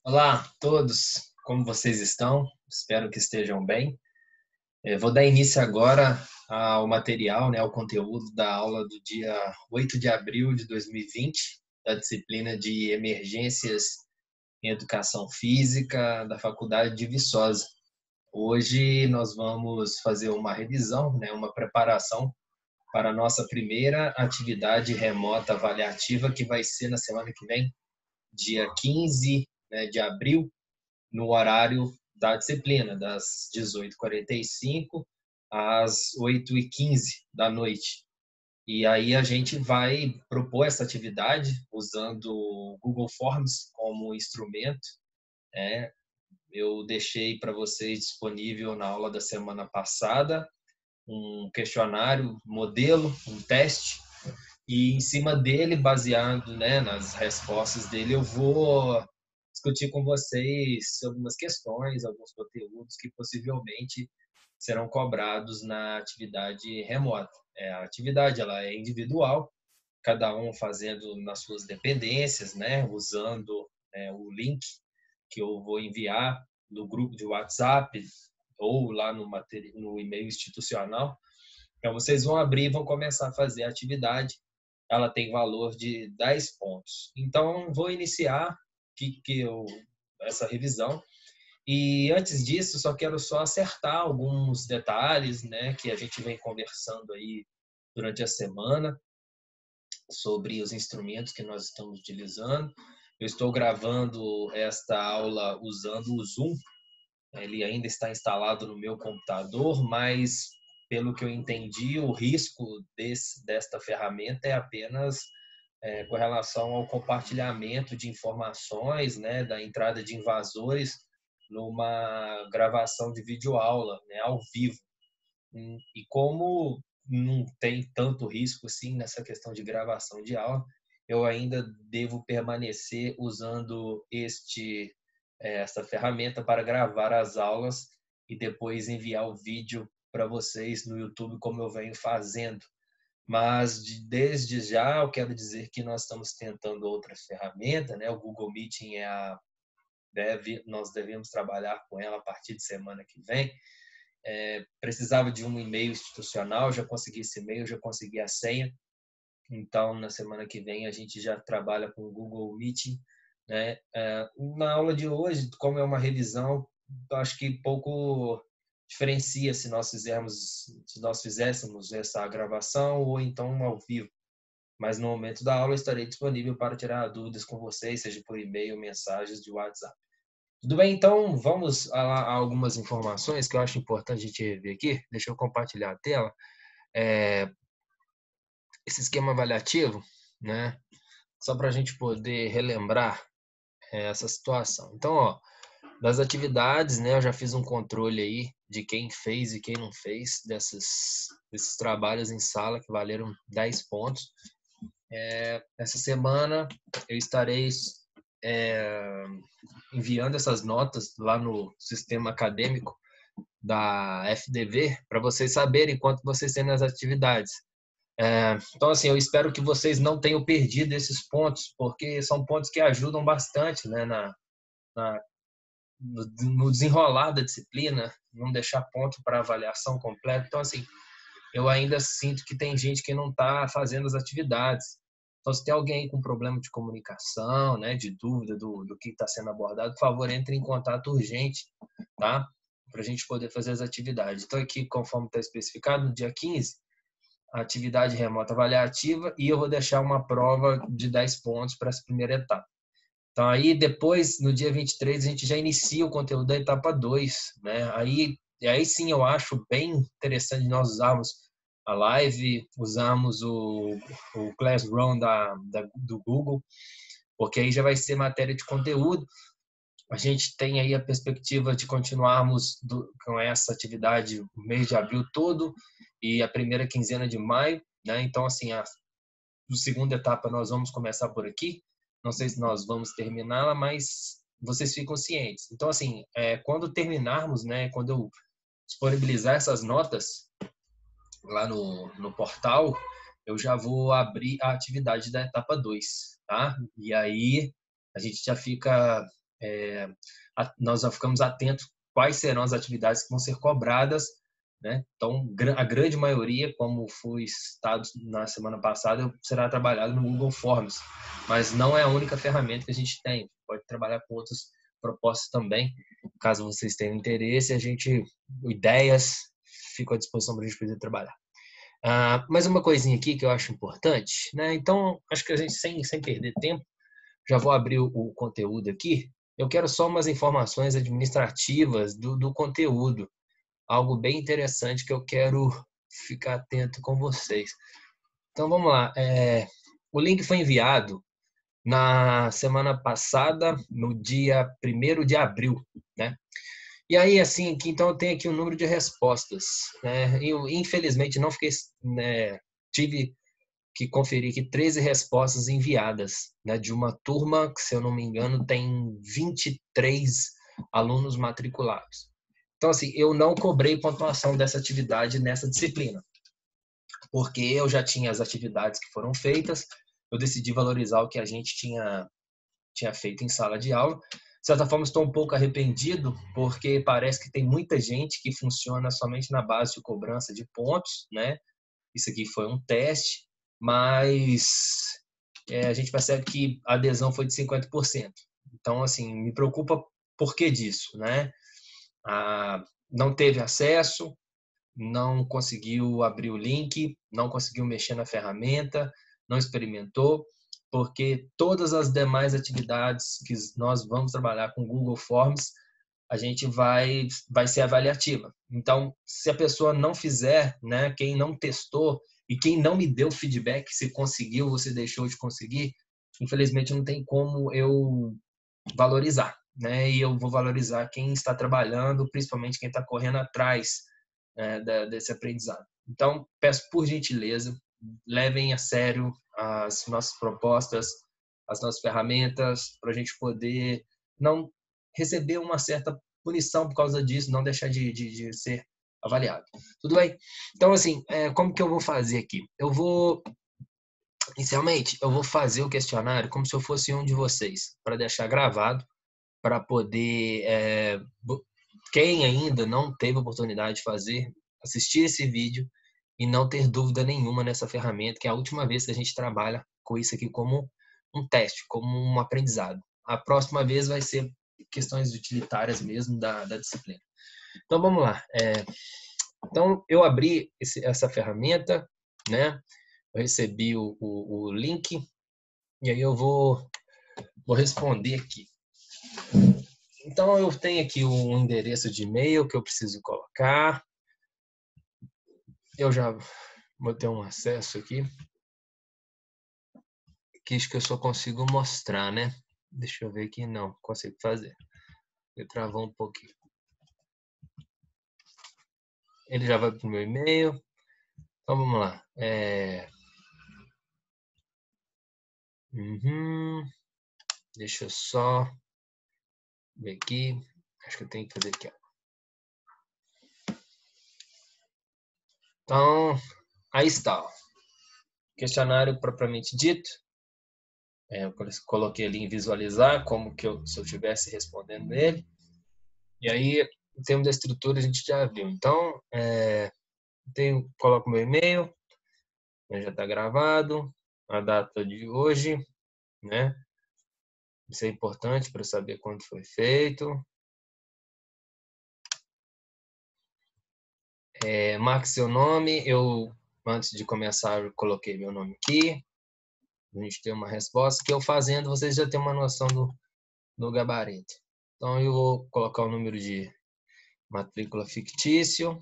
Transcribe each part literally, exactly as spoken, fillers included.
Olá a todos, como vocês estão? Espero que estejam bem. Eh, Vou dar início agora ao material, né, ao conteúdo da aula do dia oito de abril de dois mil e vinte, da disciplina de Emergências em Educação Física da Faculdade de Viçosa. Hoje nós vamos fazer uma revisão, né, uma preparação para a nossa primeira atividade remota avaliativa, que vai ser na semana que vem, dia quinze, né, de abril, no horário da disciplina, das dezoito e quarenta e cinco às oito e quinze da noite. E aí a gente vai propor essa atividade usando o Google Forms como instrumento. Né? Eu deixei para vocês disponível na aula da semana passada um questionário, modelo, um teste, e em cima dele, baseado, né, nas respostas dele, eu vou discutir com vocês algumas questões, alguns conteúdos que possivelmente serão cobrados na atividade remota. É, a atividade ela é individual, cada um fazendo nas suas dependências, né, usando é, o link que eu vou enviar no grupo de WhatsApp ou lá no, no e-mail institucional. Então, vocês vão abrir e vão começar a fazer a atividade. Ela tem valor de dez pontos. Então, vou iniciar que, que eu, essa revisão. E antes disso, só quero só acertar alguns detalhes, né, que a gente vem conversando aí durante a semana sobre os instrumentos que nós estamos utilizando. Eu estou gravando esta aula usando o Zoom. Ele ainda está instalado no meu computador, mas pelo que eu entendi, o risco desse, desta ferramenta é apenas é, com relação ao compartilhamento de informações, né, da entrada de invasores numa gravação de videoaula, né, ao vivo. E como não tem tanto risco assim nessa questão de gravação de aula, eu ainda devo permanecer usando este essa ferramenta para gravar as aulas e depois enviar o vídeo para vocês no YouTube, como eu venho fazendo. Mas desde já eu quero dizer que nós estamos tentando outra ferramenta, né? O Google Meeting é a deve nós devemos trabalhar com ela a partir de semana que vem. É, precisava de um e-mail institucional, já consegui esse e-mail, já consegui a senha. Então, na semana que vem, a gente já trabalha com o Google Meeting. Né? É, na aula de hoje, como é uma revisão, acho que pouco diferencia se nós fizermos, se nós fizéssemos essa gravação ou então ao vivo. Mas no momento da aula, eu estarei disponível para tirar dúvidas com vocês, seja por e-mail, mensagens de WhatsApp. Tudo bem? Então, vamos a, a algumas informações que eu acho importante a gente ver aqui. Deixa eu compartilhar a tela. É, esse esquema avaliativo, né? Só para a gente poder relembrar é, essa situação. Então, ó, das atividades, né? Eu já fiz um controle aí de quem fez e quem não fez desses, desses trabalhos em sala que valeram dez pontos. É, essa semana eu estarei é, enviando essas notas lá no sistema acadêmico da F D V para vocês saberem quanto vocês têm nas atividades. É, então, assim, eu espero que vocês não tenham perdido esses pontos, porque são pontos que ajudam bastante, né, na, na, no, no desenrolar da disciplina, não deixar ponto para avaliação completa. Então, assim, eu ainda sinto que tem gente que não está fazendo as atividades. Então, se tem alguém com problema de comunicação, né, de dúvida do, do que está sendo abordado, por favor, entre em contato urgente, tá? Para a gente poder fazer as atividades. Então, aqui, conforme está especificado, no dia quinze, a atividade remota avaliativa, e eu vou deixar uma prova de dez pontos para essa primeira etapa. Então, aí depois, no dia vinte e três, a gente já inicia o conteúdo da etapa dois, né? Aí, aí sim eu acho bem interessante nós usarmos a live, usamos o, o Classroom da, da, do Google, porque aí já vai ser matéria de conteúdo. A gente tem aí a perspectiva de continuarmos do, com essa atividade o mês de abril todo e a primeira quinzena de maio, né? Então, assim, a, a segunda etapa nós vamos começar por aqui. Não sei se nós vamos terminá-la, mas vocês ficam cientes. Então, assim, é, quando terminarmos, né? Quando eu disponibilizar essas notas lá no, no portal, eu já vou abrir a atividade da etapa dois, tá? E aí a gente já fica é, a, nós já ficamos atentos quais serão as atividades que vão ser cobradas, né? Então, a grande maioria, como foi citado na semana passada, será trabalhado no Google Forms, mas não é a única ferramenta que a gente tem. Pode trabalhar com outras propostas também, caso vocês tenham interesse, a gente, ideias, fico à disposição para a gente poder trabalhar. Ah, mais uma coisinha aqui que eu acho importante, né? Então, acho que a gente, sem, sem perder tempo, já vou abrir o, o conteúdo aqui. Eu quero só umas informações administrativas do, do conteúdo, algo bem interessante que eu quero ficar atento com vocês. Então, vamos lá. É, o link foi enviado na semana passada, no dia primeiro de abril, né? E aí, assim, aqui, então eu tenho aqui um número de respostas, né? Eu, infelizmente, não fiquei, né, tive que conferir aqui treze respostas enviadas, né, de uma turma que, se eu não me engano, tem vinte e três alunos matriculados. Então, assim, eu não cobrei pontuação dessa atividade nessa disciplina, porque eu já tinha as atividades que foram feitas, eu decidi valorizar o que a gente tinha, tinha feito em sala de aula. De certa forma, estou um pouco arrependido, porque parece que tem muita gente que funciona somente na base de cobrança de pontos, né? Isso aqui foi um teste, mas é, a gente percebe que a adesão foi de cinquenta por cento. Então, assim, me preocupa por que disso, né? Ah, não teve acesso, não conseguiu abrir o link, não conseguiu mexer na ferramenta, não experimentou, porque todas as demais atividades que nós vamos trabalhar com Google Forms, a gente vai, vai ser avaliativa. Então, se a pessoa não fizer, né, quem não testou e quem não me deu feedback se conseguiu ou se deixou de conseguir, infelizmente não tem como eu valorizar, né? E eu vou valorizar quem está trabalhando, principalmente quem está correndo atrás, né, desse aprendizado. Então, peço por gentileza, levem a sério as nossas propostas, as nossas ferramentas, para a gente poder não receber uma certa punição por causa disso, não deixar de, de, de ser avaliado. Tudo bem? Então, assim, é, como que eu vou fazer aqui? Eu vou, inicialmente, eu vou fazer o questionário como se eu fosse um de vocês, para deixar gravado, para poder, é, quem ainda não teve oportunidade de fazer, assistir esse vídeo e não ter dúvida nenhuma nessa ferramenta, que é a última vez que a gente trabalha com isso aqui como um teste, como um aprendizado. A próxima vez vai ser questões utilitárias mesmo da, da disciplina. Então, vamos lá. É, então, eu abri esse, essa ferramenta, né? Eu recebi o, o, o link e aí eu vou, vou responder aqui. Então, eu tenho aqui um endereço de e-mail que eu preciso colocar. Eu já vou ter um acesso aqui, que acho que eu só consigo mostrar, né? Deixa eu ver aqui, não, consigo fazer. Ele travou um pouquinho. Ele já vai para o meu e-mail. Então, vamos lá. É... Uhum. Deixa eu só ver aqui. Acho que eu tenho que fazer aqui, ó. Então, aí está. Ó. Questionário propriamente dito. É, eu coloquei ali em visualizar, como que eu, se eu estivesse respondendo ele. E aí, em termos da estrutura, a gente já viu. Então, é, tenho, coloco meu e-mail, já está gravado, a data de hoje, né? Isso é importante para saber quando foi feito. É, marque seu nome. Eu, antes de começar, eu coloquei meu nome aqui. A gente tem uma resposta que eu fazendo, vocês já têm uma noção do, do gabarito. Então, eu vou colocar o número de matrícula fictício.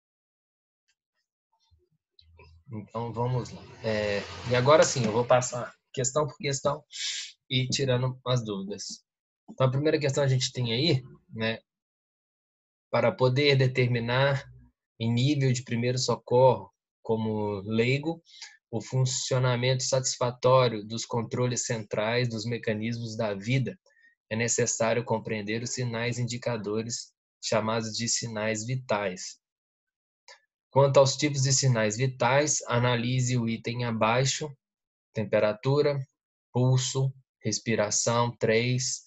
Então, vamos lá. É, e agora sim, eu vou passar questão por questão e tirando as dúvidas. Então, a primeira questão a gente tem aí, né, para poder determinar em nível de primeiro socorro, como leigo, o funcionamento satisfatório dos controles centrais dos mecanismos da vida, é necessário compreender os sinais indicadores chamados de sinais vitais. Quanto aos tipos de sinais vitais, analise o item abaixo: temperatura, pulso, respiração, três,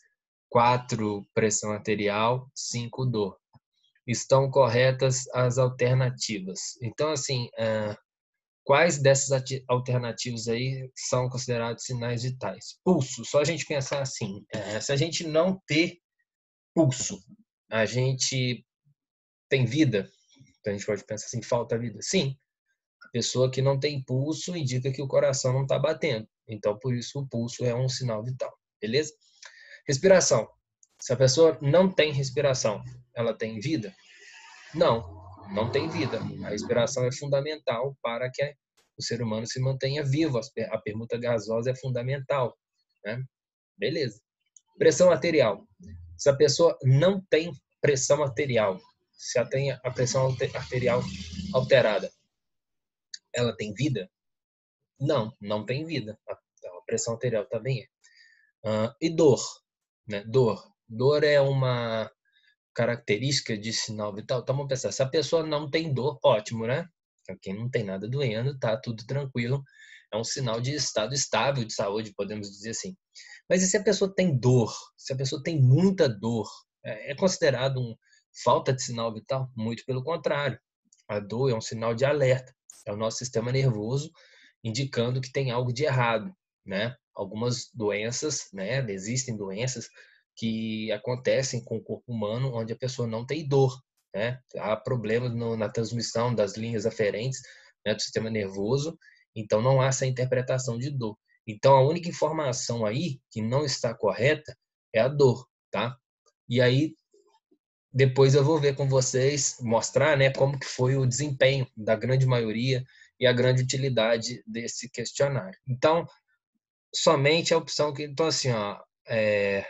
quatro, pressão arterial, cinco, dor. Estão corretas as alternativas. Então, assim, uh, quais dessas alternativas aí são considerados sinais vitais? Pulso, só a gente pensar assim, uh, se a gente não ter pulso, a gente tem vida? Então, a gente pode pensar assim, falta vida? Sim. A pessoa que não tem pulso indica que o coração não está batendo. Então, por isso, o pulso é um sinal vital. Beleza? Respiração. Se a pessoa não tem respiração, ela tem vida? Não, não tem vida. A respiração é fundamental para que o ser humano se mantenha vivo. A permuta gasosa é fundamental, né? Beleza. Pressão arterial. Se a pessoa não tem pressão arterial, se ela tem a pressão arterial alterada, ela tem vida? Não, não tem vida. A pressão arterial também é. Uh, e dor, né? Dor. Dor é uma característica de sinal vital. Então, vamos pensar, se a pessoa não tem dor, ótimo, né? Quem não tem nada doendo, tá tudo tranquilo. É um sinal de estado estável de saúde, podemos dizer assim. Mas e se a pessoa tem dor? Se a pessoa tem muita dor, é considerado um falta de sinal vital? Muito pelo contrário. A dor é um sinal de alerta. É o nosso sistema nervoso indicando que tem algo de errado, né? Algumas doenças, né? Existem doenças que acontecem com o corpo humano onde a pessoa não tem dor, né? Há problemas no, na transmissão das linhas aferentes, né, do sistema nervoso, então não há essa interpretação de dor. Então a única informação aí que não está correta é a dor, tá? E aí depois eu vou ver com vocês, mostrar, né, como que foi o desempenho da grande maioria e a grande utilidade desse questionário. Então, somente a opção que... Então, assim, ó, é,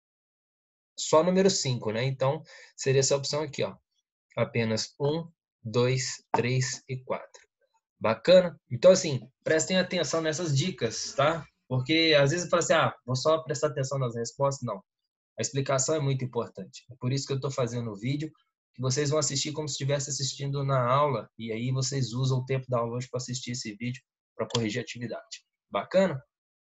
só número cinco, né? Então, seria essa opção aqui, ó. Apenas um, dois, três e quatro. Bacana? Então, assim, prestem atenção nessas dicas, tá? Porque às vezes fala assim, ah, vou só prestar atenção nas respostas. Não. A explicação é muito importante. É por isso que eu estou fazendo o vídeo, que vocês vão assistir como se estivesse assistindo na aula, e aí vocês usam o tempo da aula hoje para assistir esse vídeo, para corrigir a atividade. Bacana?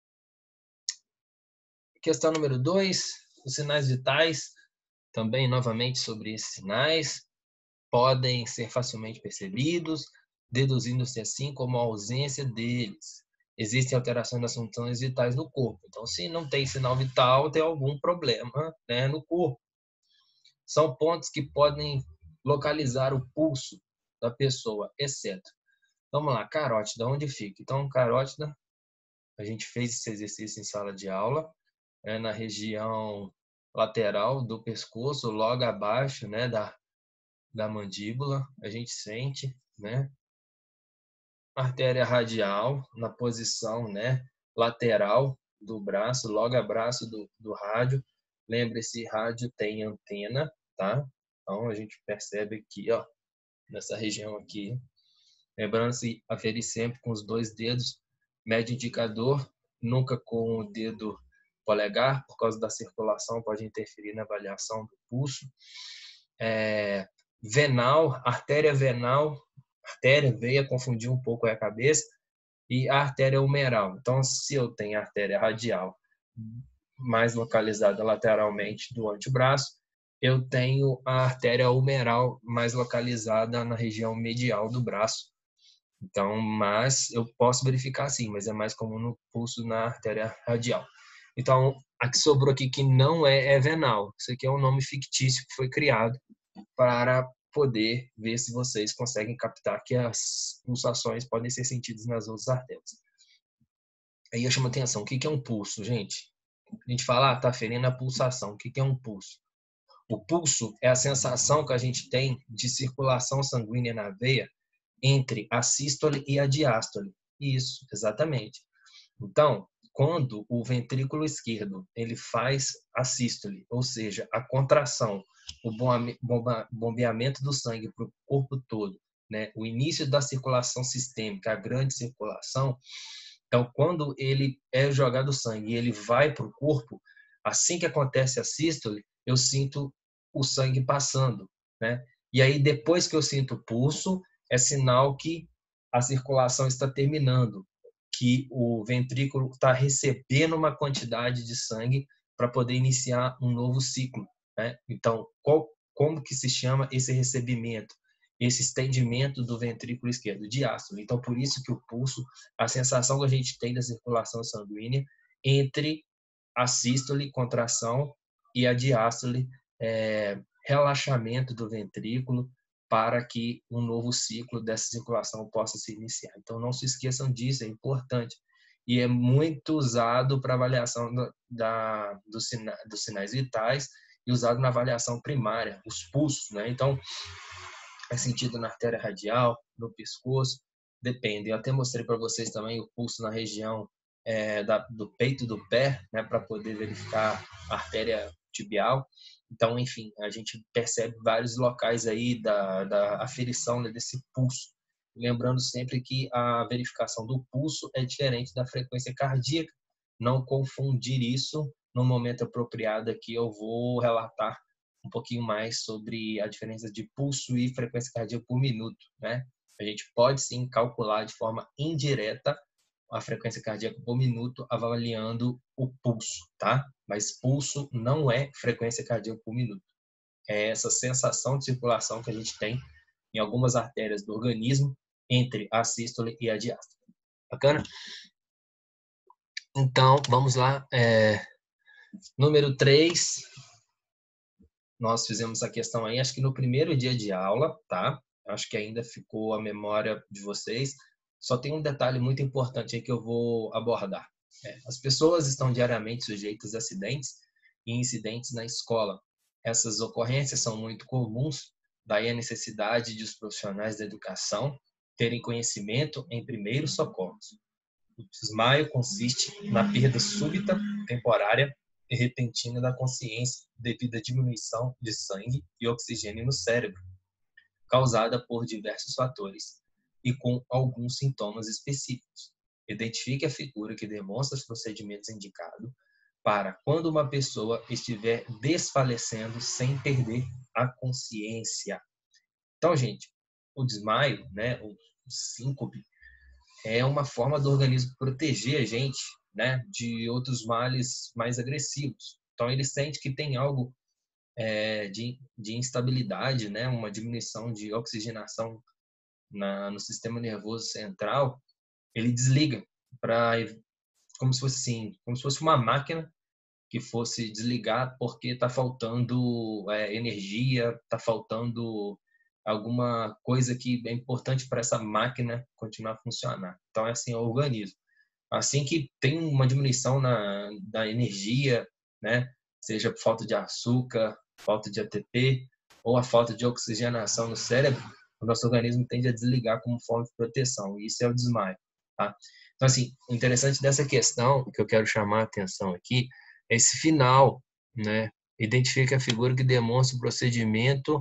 Questão número dois, os sinais vitais. Também, novamente, sobre esses sinais, podem ser facilmente percebidos, deduzindo-se assim como a ausência deles. Existem alterações das funções vitais no corpo. Então, se não tem sinal vital, tem algum problema, né, no corpo. São pontos que podem localizar o pulso da pessoa, exceto. Vamos lá, carótida, onde fica? Então, carótida, a gente fez esse exercício em sala de aula, é na região lateral do pescoço, logo abaixo, né, da, da mandíbula, a gente sente, né? Artéria radial, na posição, né, lateral do braço, logo abaixo do, do rádio. Lembre-se, rádio tem antena, tá? Então, a gente percebe aqui, ó, nessa região aqui. Lembrando-se, aferir sempre com os dois dedos, médio indicador, nunca com o dedo polegar, por causa da circulação, pode interferir na avaliação do pulso. É, venal, artéria venal, artéria, veia, confundir um pouco a cabeça, e a artéria humeral. Então, se eu tenho a artéria radial mais localizada lateralmente do antebraço, eu tenho a artéria humeral mais localizada na região medial do braço. Então, mas eu posso verificar sim, mas é mais comum no pulso na artéria radial. Então, a que sobrou aqui que não é, é venal. Isso aqui é um nome fictício que foi criado para poder ver se vocês conseguem captar que as pulsações podem ser sentidas nas outras artérias. Aí eu chamo atenção, o que é um pulso, gente? A gente fala, ah, tá ferindo a pulsação. O que é um pulso? O pulso é a sensação que a gente tem de circulação sanguínea na veia entre a sístole e a diástole. Isso, exatamente. Então, quando o ventrículo esquerdo ele faz a sístole, ou seja, a contração, o bombeamento do sangue para o corpo todo, né? O início da circulação sistêmica, a grande circulação. Então, quando ele é jogado sangue e ele vai para o corpo, assim que acontece a sístole, eu sinto o sangue passando, né? E aí, depois que eu sinto o pulso, é sinal que a circulação está terminando, que o ventrículo está recebendo uma quantidade de sangue para poder iniciar um novo ciclo, né? Então, qual, como que se chama esse recebimento, esse estendimento do ventrículo esquerdo? Diástole. Então, por isso que o pulso, a sensação que a gente tem da circulação sanguínea entre a sístole, contração, e a diástole, é, relaxamento do ventrículo, para que um novo ciclo dessa circulação possa se iniciar. Então, não se esqueçam disso, é importante. E é muito usado para avaliação da, da, dos, sina, dos sinais vitais e usado na avaliação primária, os pulsos, né? Então, é sentido na artéria radial, no pescoço, depende. Eu até mostrei para vocês também o pulso na região é, da, do peito do pé, né, para poder verificar a artéria tibial. Então, enfim, a gente percebe vários locais aí da, da aferição, né, desse pulso. Lembrando sempre que a verificação do pulso é diferente da frequência cardíaca. Não confundir isso. No momento apropriado aqui eu vou relatar um pouquinho mais sobre a diferença de pulso e frequência cardíaca por minuto, né? A gente pode sim calcular de forma indireta a frequência cardíaca por minuto avaliando o pulso, tá? Mas pulso não é frequência cardíaca por minuto. É essa sensação de circulação que a gente tem em algumas artérias do organismo entre a sístole e a diástole. Bacana? Então, vamos lá. É... Número três, nós fizemos a questão aí, acho que no primeiro dia de aula, tá? Acho que ainda ficou a memória de vocês. Só tem um detalhe muito importante aí que eu vou abordar. É, as pessoas estão diariamente sujeitas a acidentes e incidentes na escola. Essas ocorrências são muito comuns, daí a necessidade de os profissionais da educação terem conhecimento em primeiros socorros. O desmaio consiste na perda súbita, temporária e repentina da consciência devido à diminuição de sangue e oxigênio no cérebro, causada por diversos fatores e com alguns sintomas específicos. Identifique a figura que demonstra os procedimentos indicados para quando uma pessoa estiver desfalecendo sem perder a consciência. Então, gente, o desmaio, né, o síncope, é uma forma do organismo proteger a gente, né, de outros males mais agressivos. Então, ele sente que tem algo é, de, de instabilidade, né, uma diminuição de oxigenação na, no sistema nervoso central, ele desliga para como se fosse assim, como se fosse uma máquina que fosse desligar porque está faltando é, energia, está faltando alguma coisa que é importante para essa máquina continuar a funcionar. Então, é assim, é o organismo. Assim que tem uma diminuição na, da energia, né? Seja por falta de açúcar, falta de A T P ou a falta de oxigenação no cérebro, o nosso organismo tende a desligar como forma de proteção. E isso é o desmaio, tá? Então, assim, o interessante dessa questão, que eu quero chamar a atenção aqui, é esse final, né? Identifica a figura que demonstra o procedimento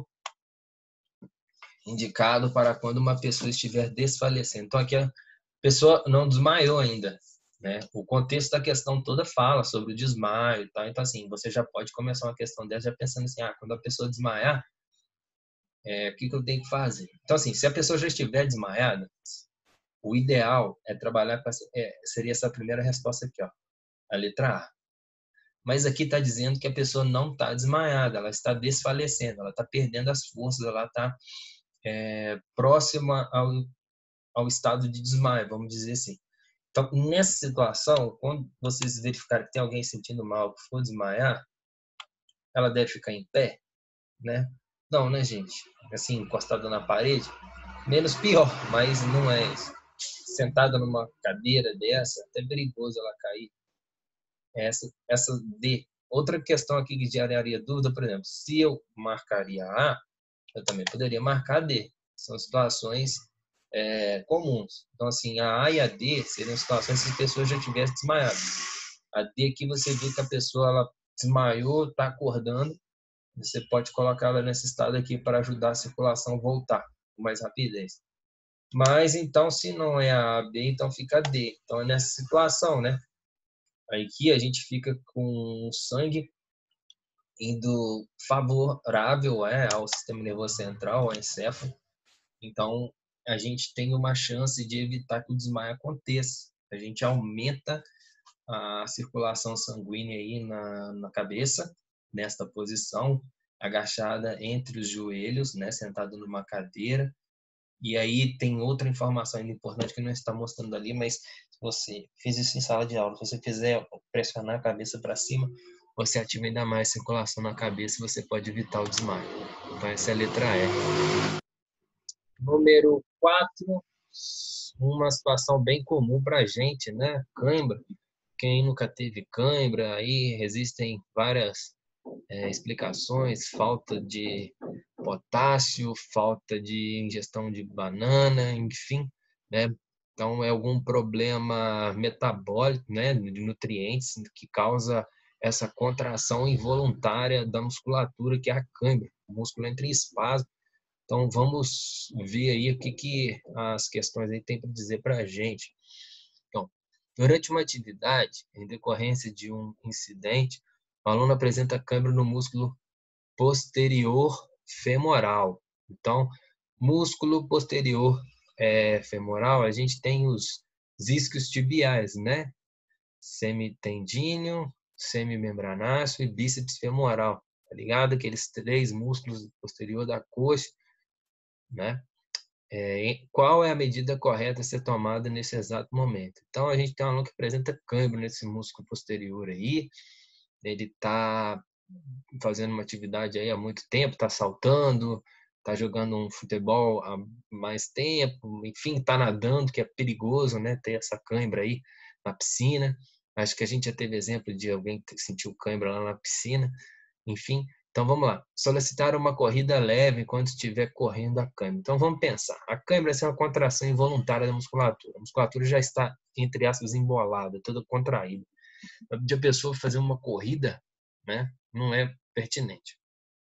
indicado para quando uma pessoa estiver desfalecendo. Então, aqui a pessoa não desmaiou ainda, né? O contexto da questão toda fala sobre o desmaio e tal. Então, assim, você já pode começar uma questão dessa já pensando assim, ah, quando a pessoa desmaiar, é, o que, que eu tenho que fazer? Então, assim, se a pessoa já estiver desmaiada, o ideal é trabalhar com essa, é, seria essa primeira resposta aqui, ó, a letra A. Mas aqui está dizendo que a pessoa não está desmaiada, ela está desfalecendo, ela está perdendo as forças, ela está é, próxima ao, ao estado de desmaio, vamos dizer assim. Então, nessa situação, quando vocês verificarem que tem alguém sentindo mal, que for desmaiar, ela deve ficar em pé, né? Não, né, gente? Assim, encostada na parede, menos pior, mas não é isso. Sentada numa cadeira dessa, até perigoso ela cair. Essa, essa D. Outra questão aqui que geraria dúvida, por exemplo, se eu marcaria A, eu também poderia marcar D. São situações é, comuns. Então, assim, a A e a D seriam situações se as pessoas já tivessem desmaiado. A D aqui você vê que a pessoa ela desmaiou, está acordando, você pode colocar ela nesse estado aqui para ajudar a circulação a voltar com mais rapidez. Mas, então, se não é a A, B, então fica a D. Então, é nessa situação, né? Aqui a gente fica com o sangue indo favorável é, ao sistema nervoso central, ao encéfalo. Então, a gente tem uma chance de evitar que o desmaio aconteça. A gente aumenta a circulação sanguínea aí na, na cabeça, nesta posição, agachada entre os joelhos, né, sentado numa cadeira. E aí tem outra informação ainda importante que não está mostrando ali, mas se você fez isso em sala de aula, se você fizer pressionar a cabeça para cima, você ativa ainda mais circulação na cabeça e você pode evitar o desmaio. Então essa é a letra E. Número quatro, uma situação bem comum para a gente, né? Cãibra. Quem nunca teve cãibra, aí existem várias é, explicações, falta de potássio, falta de ingestão de banana, enfim, né? Então é algum problema metabólico, né, de nutrientes que causa essa contração involuntária da musculatura, que é a cãibra. O músculo entra em espasmo. Então vamos ver aí o que, que as questões aí têm para dizer para a gente. Então, durante uma atividade, em decorrência de um incidente, o aluno apresenta cãibra no músculo posterior femoral. Então, músculo posterior é, femoral, a gente tem os isquios tibiais, né? Semitendíneo, semimembranáceo e bíceps femoral, tá ligado? Aqueles três músculos posterior da coxa, né? É, qual é a medida correta a ser tomada nesse exato momento? Então, a gente tem um aluno que apresenta câimbra nesse músculo posterior aí, ele está fazendo uma atividade aí há muito tempo, está saltando, está jogando um futebol há mais tempo, enfim, está nadando, que é perigoso, né, ter essa cãibra aí na piscina. Acho que a gente já teve exemplo de alguém que sentiu cãibra lá na piscina, enfim. Então vamos lá, solicitar uma corrida leve enquanto estiver correndo a cãibra. Então vamos pensar, a cãibra é uma contração involuntária da musculatura. A musculatura já está, entre aspas, embolada, toda contraída. De a pessoa fazer uma corrida, né, não é pertinente.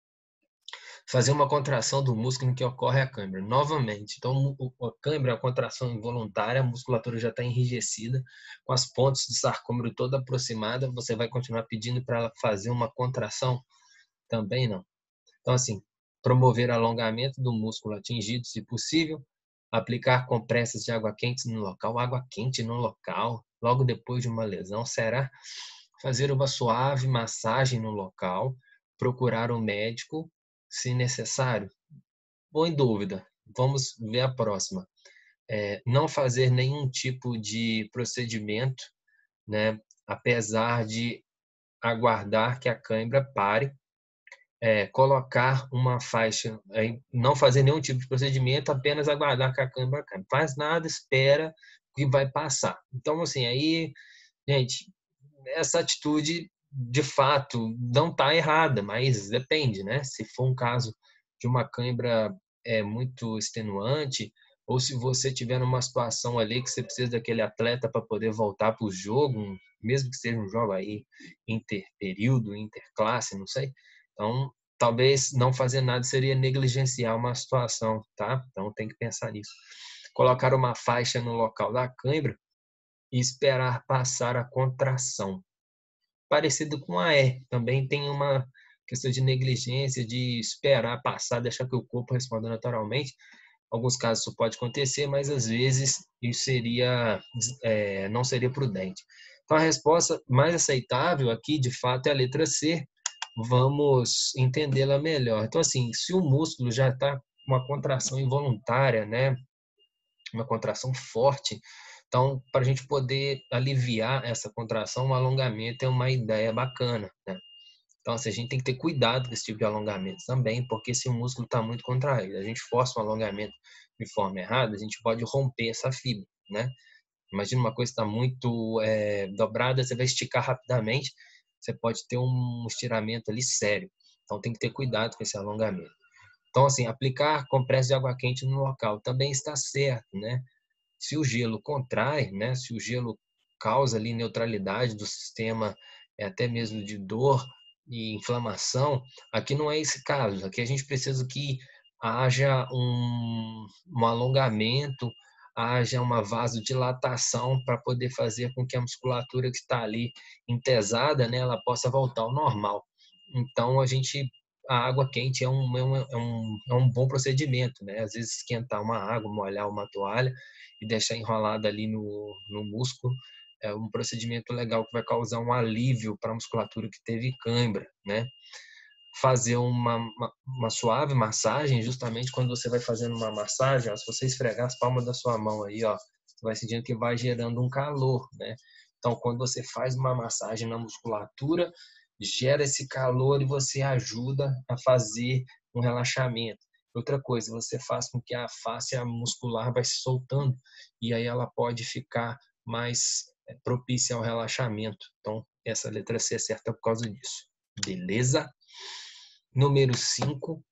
Fazer uma contração do músculo em que ocorre a cãibra. Novamente, então a cãibra é uma contração involuntária, a musculatura já está enrijecida, com as pontas do sarcômero toda aproximada, você vai continuar pedindo para ela fazer uma contração? Também não. Então, assim, promover alongamento do músculo atingido, se possível, aplicar compressas de água quente no local, água quente no local, logo depois de uma lesão, será? Fazer uma suave massagem no local, procurar um médico, se necessário. Ou em dúvida, vamos ver a próxima. É, não fazer nenhum tipo de procedimento, né, apesar de aguardar que a cãibra pare. É, colocar uma faixa, é, não fazer nenhum tipo de procedimento, apenas aguardar que a cãibra caia. Não faz nada, espera que vai passar. Então, assim, aí, gente, essa atitude, de fato, não está errada, mas depende, né? Se for um caso de uma cãibra é, muito extenuante, ou se você tiver numa situação ali que você precisa daquele atleta para poder voltar para o jogo, mesmo que seja um jogo aí interperíodo, interclasse, não sei. Então, talvez não fazer nada seria negligenciar uma situação, tá? Então, tem que pensar nisso. Colocar uma faixa no local da cãibra e esperar passar a contração. Parecido com a E, também tem uma questão de negligência, de esperar passar, deixar que o corpo responda naturalmente. Em alguns casos isso pode acontecer, mas às vezes isso seria, é, não seria prudente. Então a resposta mais aceitável aqui, de fato, é a letra C. Vamos entendê-la melhor. Então, assim, se o músculo já está com uma contração involuntária, né, uma contração forte, então, para a gente poder aliviar essa contração, o alongamento é uma ideia bacana, né? Então, assim, a gente tem que ter cuidado com esse tipo de alongamento também, porque se o músculo está muito contraído, a gente força um alongamento de forma errada, a gente pode romper essa fibra, né? Imagina uma coisa que está muito é, dobrada, você vai esticar rapidamente, você pode ter um estiramento ali sério. Então, tem que ter cuidado com esse alongamento. Então, assim, aplicar compressa de água quente no local também está certo, né? Se o gelo contrai, né? Se o gelo causa ali neutralidade do sistema, é, até mesmo de dor e inflamação, aqui não é esse caso. Aqui a gente precisa que haja um, um alongamento, haja uma vasodilatação para poder fazer com que a musculatura que está ali entesada, né, ela possa voltar ao normal. Então, a gente a água quente é um, é um, é um, é um bom procedimento, né? Às vezes esquentar uma água, molhar uma toalha e deixar enrolada ali no, no músculo é um procedimento legal que vai causar um alívio para a musculatura que teve cãibra, né? Fazer uma, uma, uma suave massagem, justamente quando você vai fazendo uma massagem, ó, se você esfregar as palmas da sua mão aí, ó, você vai sentindo que vai gerando um calor, né? Então, quando você faz uma massagem na musculatura, gera esse calor e você ajuda a fazer um relaxamento. Outra coisa, você faz com que a face muscular vai se soltando e aí ela pode ficar mais propícia ao relaxamento. Então, essa letra C é certa por causa disso. Beleza? Número cinco.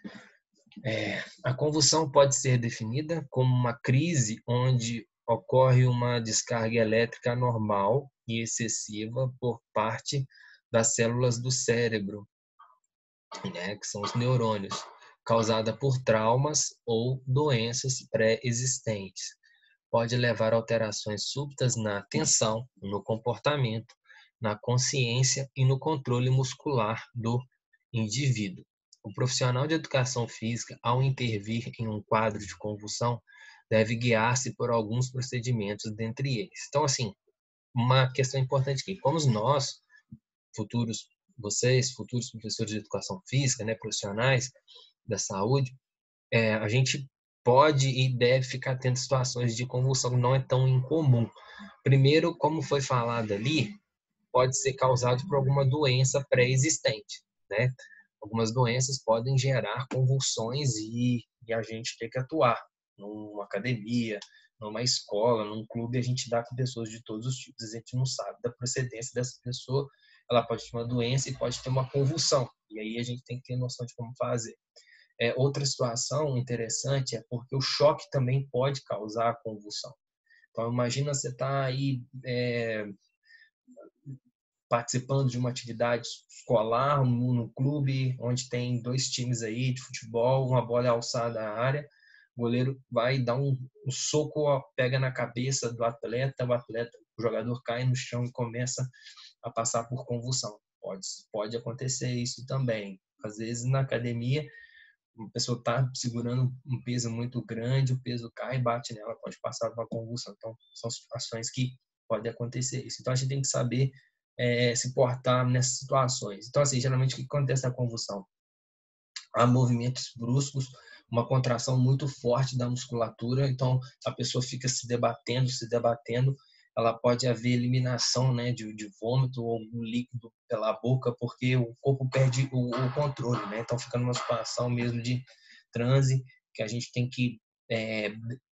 É, a convulsão pode ser definida como uma crise onde ocorre uma descarga elétrica anormal e excessiva por parte das células do cérebro, né, que são os neurônios, causada por traumas ou doenças pré-existentes. Pode levar a alterações súbitas na atenção, no comportamento, na consciência e no controle muscular do indivíduo. O profissional de educação física, ao intervir em um quadro de convulsão, deve guiar-se por alguns procedimentos dentre eles. Então, assim, uma questão importante aqui, como nós, futuros, vocês, futuros professores de educação física, né, profissionais da saúde, é, a gente pode e deve ficar atento a situações de convulsão, não é tão incomum. Primeiro, como foi falado ali, pode ser causado por alguma doença pré-existente, né? Algumas doenças podem gerar convulsões e, e a gente tem que atuar numa academia, numa escola, num clube, a gente dá com pessoas de todos os tipos, a gente não sabe da procedência dessa pessoa, ela pode ter uma doença e pode ter uma convulsão, e aí a gente tem que ter noção de como fazer. É, outra situação interessante é porque o choque também pode causar a convulsão. Então, imagina você estar aí é, participando de uma atividade escolar, no, no clube, onde tem dois times aí de futebol, uma bola alçada à área, o goleiro vai dar um, um soco, ó, pega na cabeça do atleta, o atleta, o jogador cai no chão e começa a passar por convulsão. Pode, pode acontecer isso também. Às vezes, na academia, uma pessoa está segurando um peso muito grande, o peso cai, bate nela, pode passar por uma convulsão. Então, são situações que podem acontecer isso. Então, a gente tem que saber é, se portar nessas situações. Então, assim, geralmente, o que acontece na convulsão? Há movimentos bruscos, uma contração muito forte da musculatura, então a pessoa fica se debatendo, se debatendo, ela pode haver eliminação, né, de, de vômito ou algum líquido pela boca, porque o corpo perde o, o controle, né? Então fica numa situação mesmo de transe, que a gente tem que é,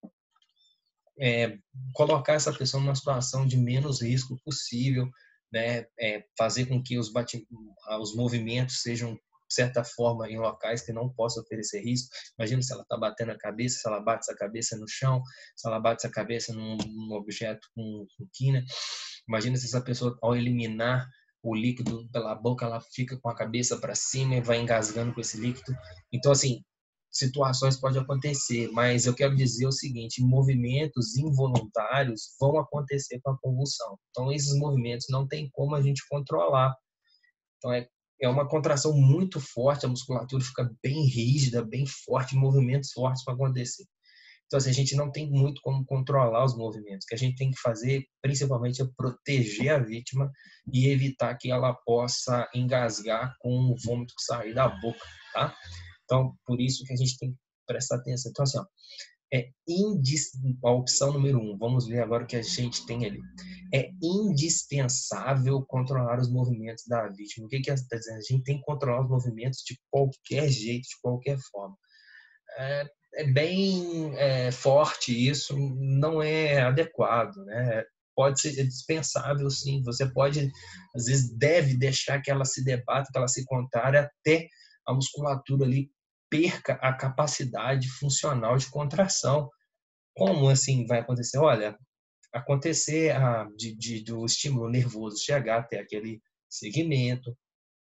é, colocar essa pessoa numa situação de menos risco possível, né? É, fazer com que os, bate, os movimentos sejam de certa forma em locais que não possam oferecer risco. Imagina se ela está batendo a cabeça, se ela bate a cabeça no chão, se ela bate a cabeça num, num objeto com, com quina. Imagina se essa pessoa, ao eliminar o líquido pela boca, ela fica com a cabeça para cima e vai engasgando com esse líquido. Então, assim, situações podem acontecer, mas eu quero dizer o seguinte, movimentos involuntários vão acontecer com a convulsão. Então, esses movimentos não tem como a gente controlar. Então, é, é uma contração muito forte, a musculatura fica bem rígida, bem forte, movimentos fortes para acontecer. Então, assim, a gente não tem muito como controlar os movimentos. O que a gente tem que fazer, principalmente, é proteger a vítima e evitar que ela possa engasgar com o vômito que sair da boca, tá? Então, por isso que a gente tem que prestar atenção. Então, assim, ó, é indis... a opção número um, vamos ver agora o que a gente tem ali. É indispensável controlar os movimentos da vítima. O que que ela está dizendo? A gente tem que controlar os movimentos de qualquer jeito, de qualquer forma. É, é bem é, forte isso, não é adequado, né? Pode ser dispensável, sim. Você pode, às vezes, deve deixar que ela se debata, que ela se contrária até a musculatura ali perca a capacidade funcional de contração. Como assim vai acontecer? Olha, acontecer a, de, de, do estímulo nervoso chegar até aquele segmento,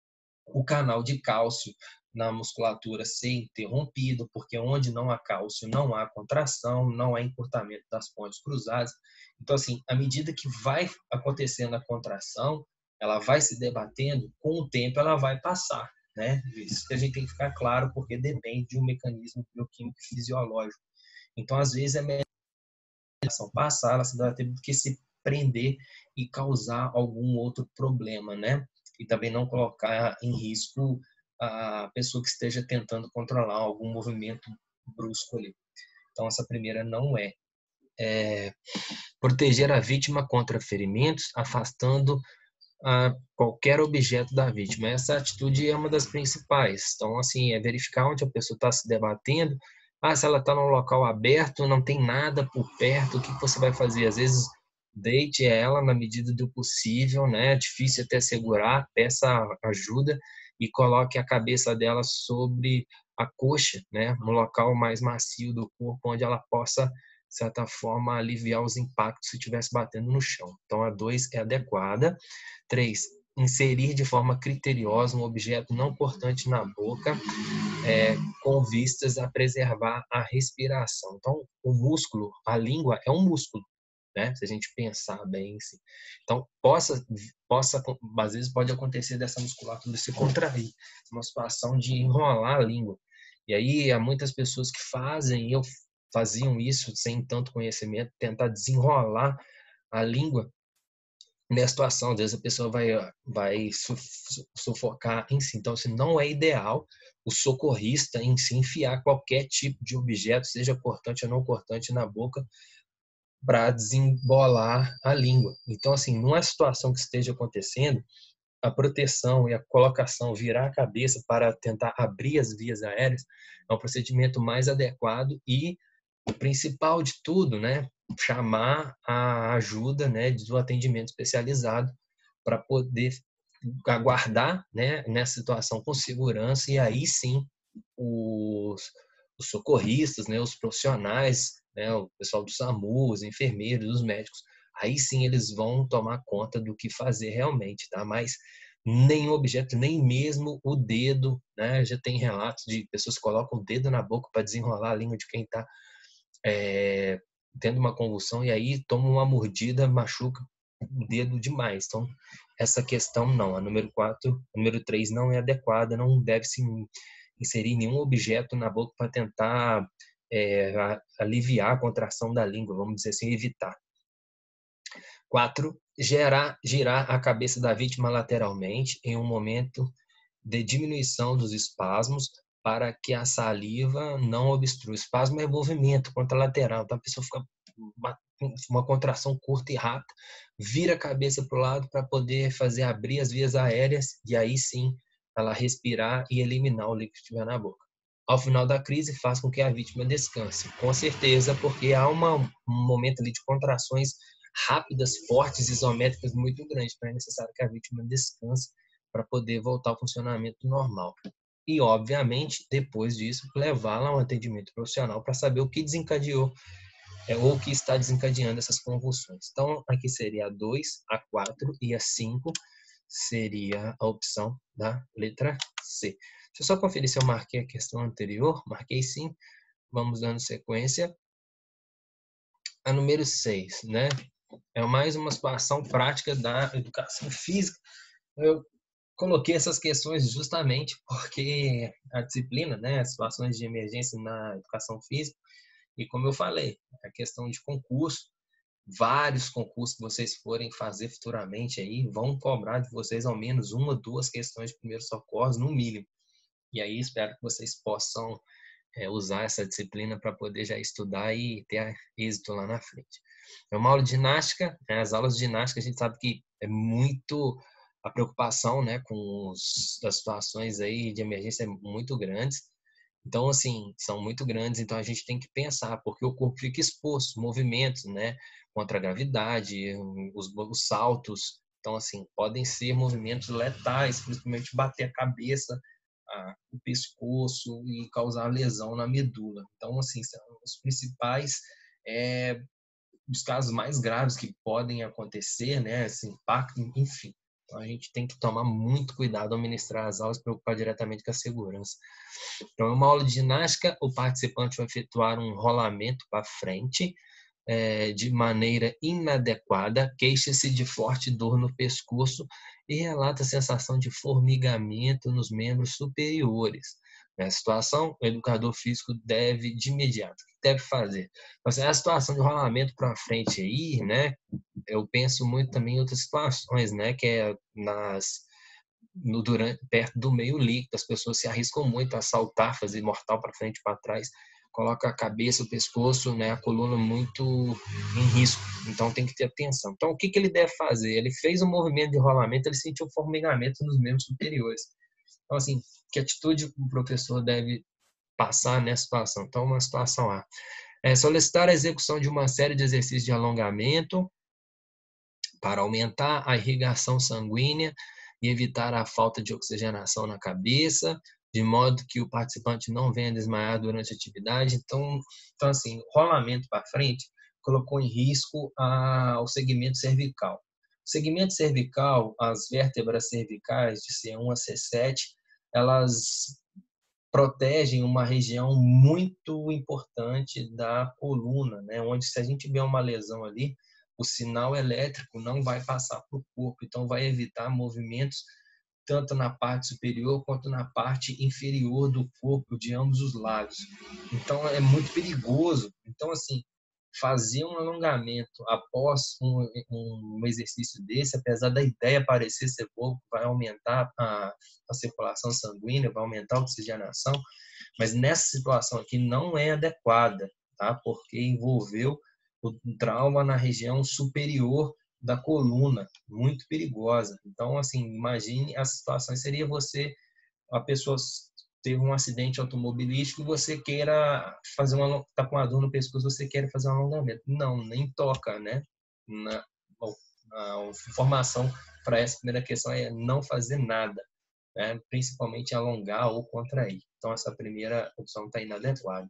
o canal de cálcio na musculatura ser interrompido, porque onde não há cálcio não há contração, não há encurtamento das pontes cruzadas. Então, assim, à medida que vai acontecendo a contração, ela vai se debatendo, com o tempo ela vai passar, né? Isso que a gente tem que ficar claro, porque depende de um mecanismo bioquímico e fisiológico. Então, às vezes, é melhor a ação passar, ela se debater do que se prender e causar algum outro problema, né? E também não colocar em risco a pessoa que esteja tentando controlar algum movimento brusco ali. Então, essa primeira não é. É proteger a vítima contra ferimentos, afastando a qualquer objeto da vítima. Essa atitude é uma das principais. Então, assim, é verificar onde a pessoa está se debatendo. Ah, se ela está num local aberto, não tem nada por perto, o que você vai fazer? Às vezes, deite ela na medida do possível, né? É difícil até segurar, peça ajuda e coloque a cabeça dela sobre a coxa, né? No local mais macio do corpo, onde ela possa, de certa forma, aliviar os impactos se estivesse batendo no chão. Então, a dois é adequada. Três, inserir de forma criteriosa um objeto não cortante na boca, é, com vistas a preservar a respiração. Então, o músculo, a língua é um músculo, né? Se a gente pensar bem, assim. Então, possa, possa, às vezes pode acontecer dessa musculatura se contrair, uma situação de enrolar a língua. E aí, há muitas pessoas que fazem, eu faziam isso sem tanto conhecimento, tentar desenrolar a língua nessa situação. Às vezes a pessoa vai, vai sufocar em si. Então, assim, não é ideal o socorrista em si enfiar qualquer tipo de objeto, seja cortante ou não cortante, na boca para desembolar a língua. Então, assim, numa situação que esteja acontecendo, a proteção e a colocação, virar a cabeça para tentar abrir as vias aéreas, é um procedimento mais adequado e o principal de tudo, né, chamar a ajuda, né, do atendimento especializado para poder aguardar, né, nessa situação com segurança, e aí sim os, os socorristas, né, os profissionais, né, o pessoal do SAMU, os enfermeiros, os médicos, aí sim eles vão tomar conta do que fazer realmente, tá? Mas nenhum objeto, nem mesmo o dedo, né? Já tem relatos de pessoas que colocam o dedo na boca para desenrolar a língua de quem está é, tendo uma convulsão, e aí toma uma mordida, machuca o dedo demais. Então, essa questão não. A número quatro, a número três não é adequada, não deve se inserir nenhum objeto na boca para tentar é, aliviar a contração da língua, vamos dizer assim, evitar. Quatro, gerar, girar a cabeça da vítima lateralmente em um momento de diminuição dos espasmos para que a saliva não obstrua. Espasmo é movimento contralateral, então a pessoa fica uma, uma contração curta e rápida, vira a cabeça para o lado para poder fazer abrir as vias aéreas e aí sim ela respirar e eliminar o líquido que estiver na boca. Ao final da crise, faz com que a vítima descanse, com certeza, porque há uma, um momento ali de contrações rápidas, fortes, isométricas muito grandes, então é necessário que a vítima descanse para poder voltar ao funcionamento normal. E, obviamente, depois disso, levá-la a um atendimento profissional para saber o que desencadeou é, ou o que está desencadeando essas convulsões. Então, aqui seria a dois, a quatro e a cinco seria a opção da letra C. Deixa eu só conferir se eu marquei a questão anterior. Marquei sim. Vamos dando sequência. A número seis, né? É mais uma situação prática da educação física. Eu coloquei essas questões justamente porque a disciplina, né, as situações de emergência na educação física, e como eu falei, a questão de concurso, vários concursos que vocês forem fazer futuramente aí vão cobrar de vocês ao menos uma, duas questões de primeiros socorros, no mínimo. E aí espero que vocês possam é, usar essa disciplina para poder já estudar e ter êxito lá na frente. É uma aula de ginástica, né? As aulas de ginástica a gente sabe que é muito a preocupação, né, com os, as situações aí de emergência muito grandes. Então, assim, são muito grandes, então a gente tem que pensar, porque o corpo fica exposto, movimentos, né, contra a gravidade, os, os saltos. Então, assim, podem ser movimentos letais, principalmente bater a cabeça, a, o pescoço e causar lesão na medula. Então, assim, são os principais, é, os casos mais graves que podem acontecer, né, esse impacto, enfim. Então, a gente tem que tomar muito cuidado ao ministrar as aulas, preocupar diretamente com a segurança. Então, em uma aula de ginástica, o participante vai efetuar um rolamento para frente é, de maneira inadequada, queixa-se de forte dor no pescoço e relata a sensação de formigamento nos membros superiores. nessa situação, o educador físico deve, de imediato, o que deve fazer? Então, assim, a situação de rolamento para frente aí, né? Eu penso muito também em outras situações, né? Que é nas, no, durante, perto do meio líquido, as pessoas se arriscam muito a saltar, fazer mortal para frente e para trás, coloca a cabeça, o pescoço, né? A coluna muito em risco, então tem que ter atenção. Então, o que, que ele deve fazer? Ele fez um movimento de rolamento, ele sentiu um formigamento nos membros superiores. Então, assim, que atitude o professor deve passar nessa situação? Então, uma situação A. É solicitar a execução de uma série de exercícios de alongamento para aumentar a irrigação sanguínea e evitar a falta de oxigenação na cabeça, de modo que o participante não venha desmaiar durante a atividade. Então, então assim, rolamento para frente colocou em risco a, o segmento cervical. O segmento cervical, as vértebras cervicais de C um a C sete, elas protegem uma região muito importante da coluna, né? Onde se a gente tiver uma lesão ali, o sinal elétrico não vai passar para o corpo, então vai evitar movimentos tanto na parte superior quanto na parte inferior do corpo, de ambos os lados. Então é muito perigoso. Então, assim, fazer um alongamento após um, um exercício desse, apesar da ideia parecer ser pouco, vai aumentar a, a circulação sanguínea, vai aumentar a oxigenação, mas nessa situação aqui não é adequada, tá? Porque envolveu o trauma na região superior da coluna, muito perigosa. Então, assim, imagine as situações. Seria você, a pessoa teve um acidente automobilístico e você queira fazer uma, tá com uma dor no pescoço, você quer fazer um alongamento. Não, nem toca, né? Na, a informação para essa primeira questão é não fazer nada, né? Principalmente alongar ou contrair. Então, essa primeira opção está inadequada.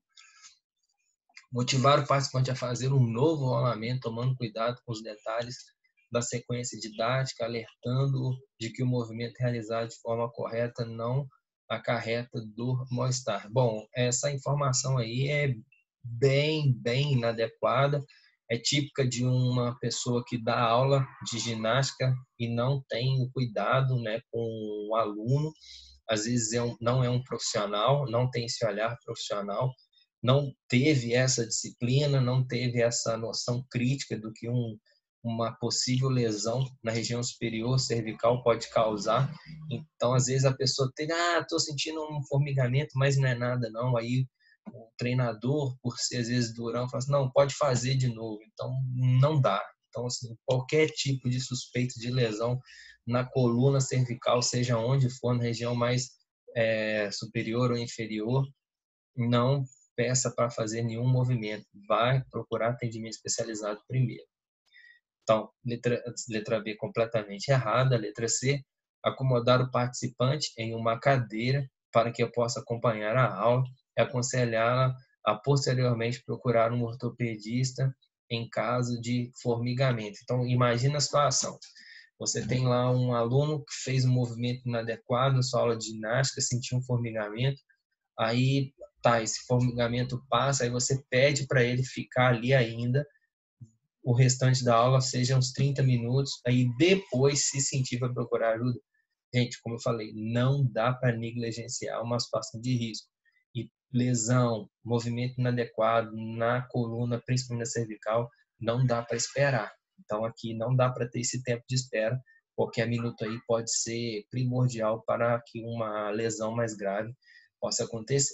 Motivar o participante a fazer um novo rolamento, tomando cuidado com os detalhes da sequência didática, alertando de que o movimento realizado de forma correta não acarreta dor, mal-estar. Bom, essa informação aí é bem, bem inadequada, é típica de uma pessoa que dá aula de ginástica e não tem o cuidado, né, com o aluno. Às vezes é um, não é um profissional, não tem esse olhar profissional, não teve essa disciplina, não teve essa noção crítica do que um, uma possível lesão na região superior cervical pode causar. Então, às vezes a pessoa tem, ah, estou sentindo um formigamento, mas não é nada não. Aí o treinador, por ser às vezes durão, fala assim, não, pode fazer de novo. Então, não dá. Então, assim, qualquer tipo de suspeito de lesão na coluna cervical, seja onde for, na região mais é, superior ou inferior, não peça para fazer nenhum movimento. Vai procurar atendimento especializado primeiro. Então, letra, letra B completamente errada. Letra C, acomodar o participante em uma cadeira para que eu possa acompanhar a aula e aconselhá-la a posteriormente procurar um ortopedista em caso de formigamento. Então, imagina a situação. Você tem lá um aluno que fez um movimento inadequado na sua aula de ginástica, sentiu um formigamento, aí tá, esse formigamento passa, aí você pede para ele ficar ali ainda, o restante da aula seja uns trinta minutos, aí depois, se sentir, vai procurar ajuda. Gente, como eu falei, não dá para negligenciar uma situação de risco. E lesão, movimento inadequado na coluna, principalmente na cervical, não dá para esperar. Então, aqui não dá para ter esse tempo de espera. Qualquer minuto aí pode ser primordial para que uma lesão mais grave possa acontecer.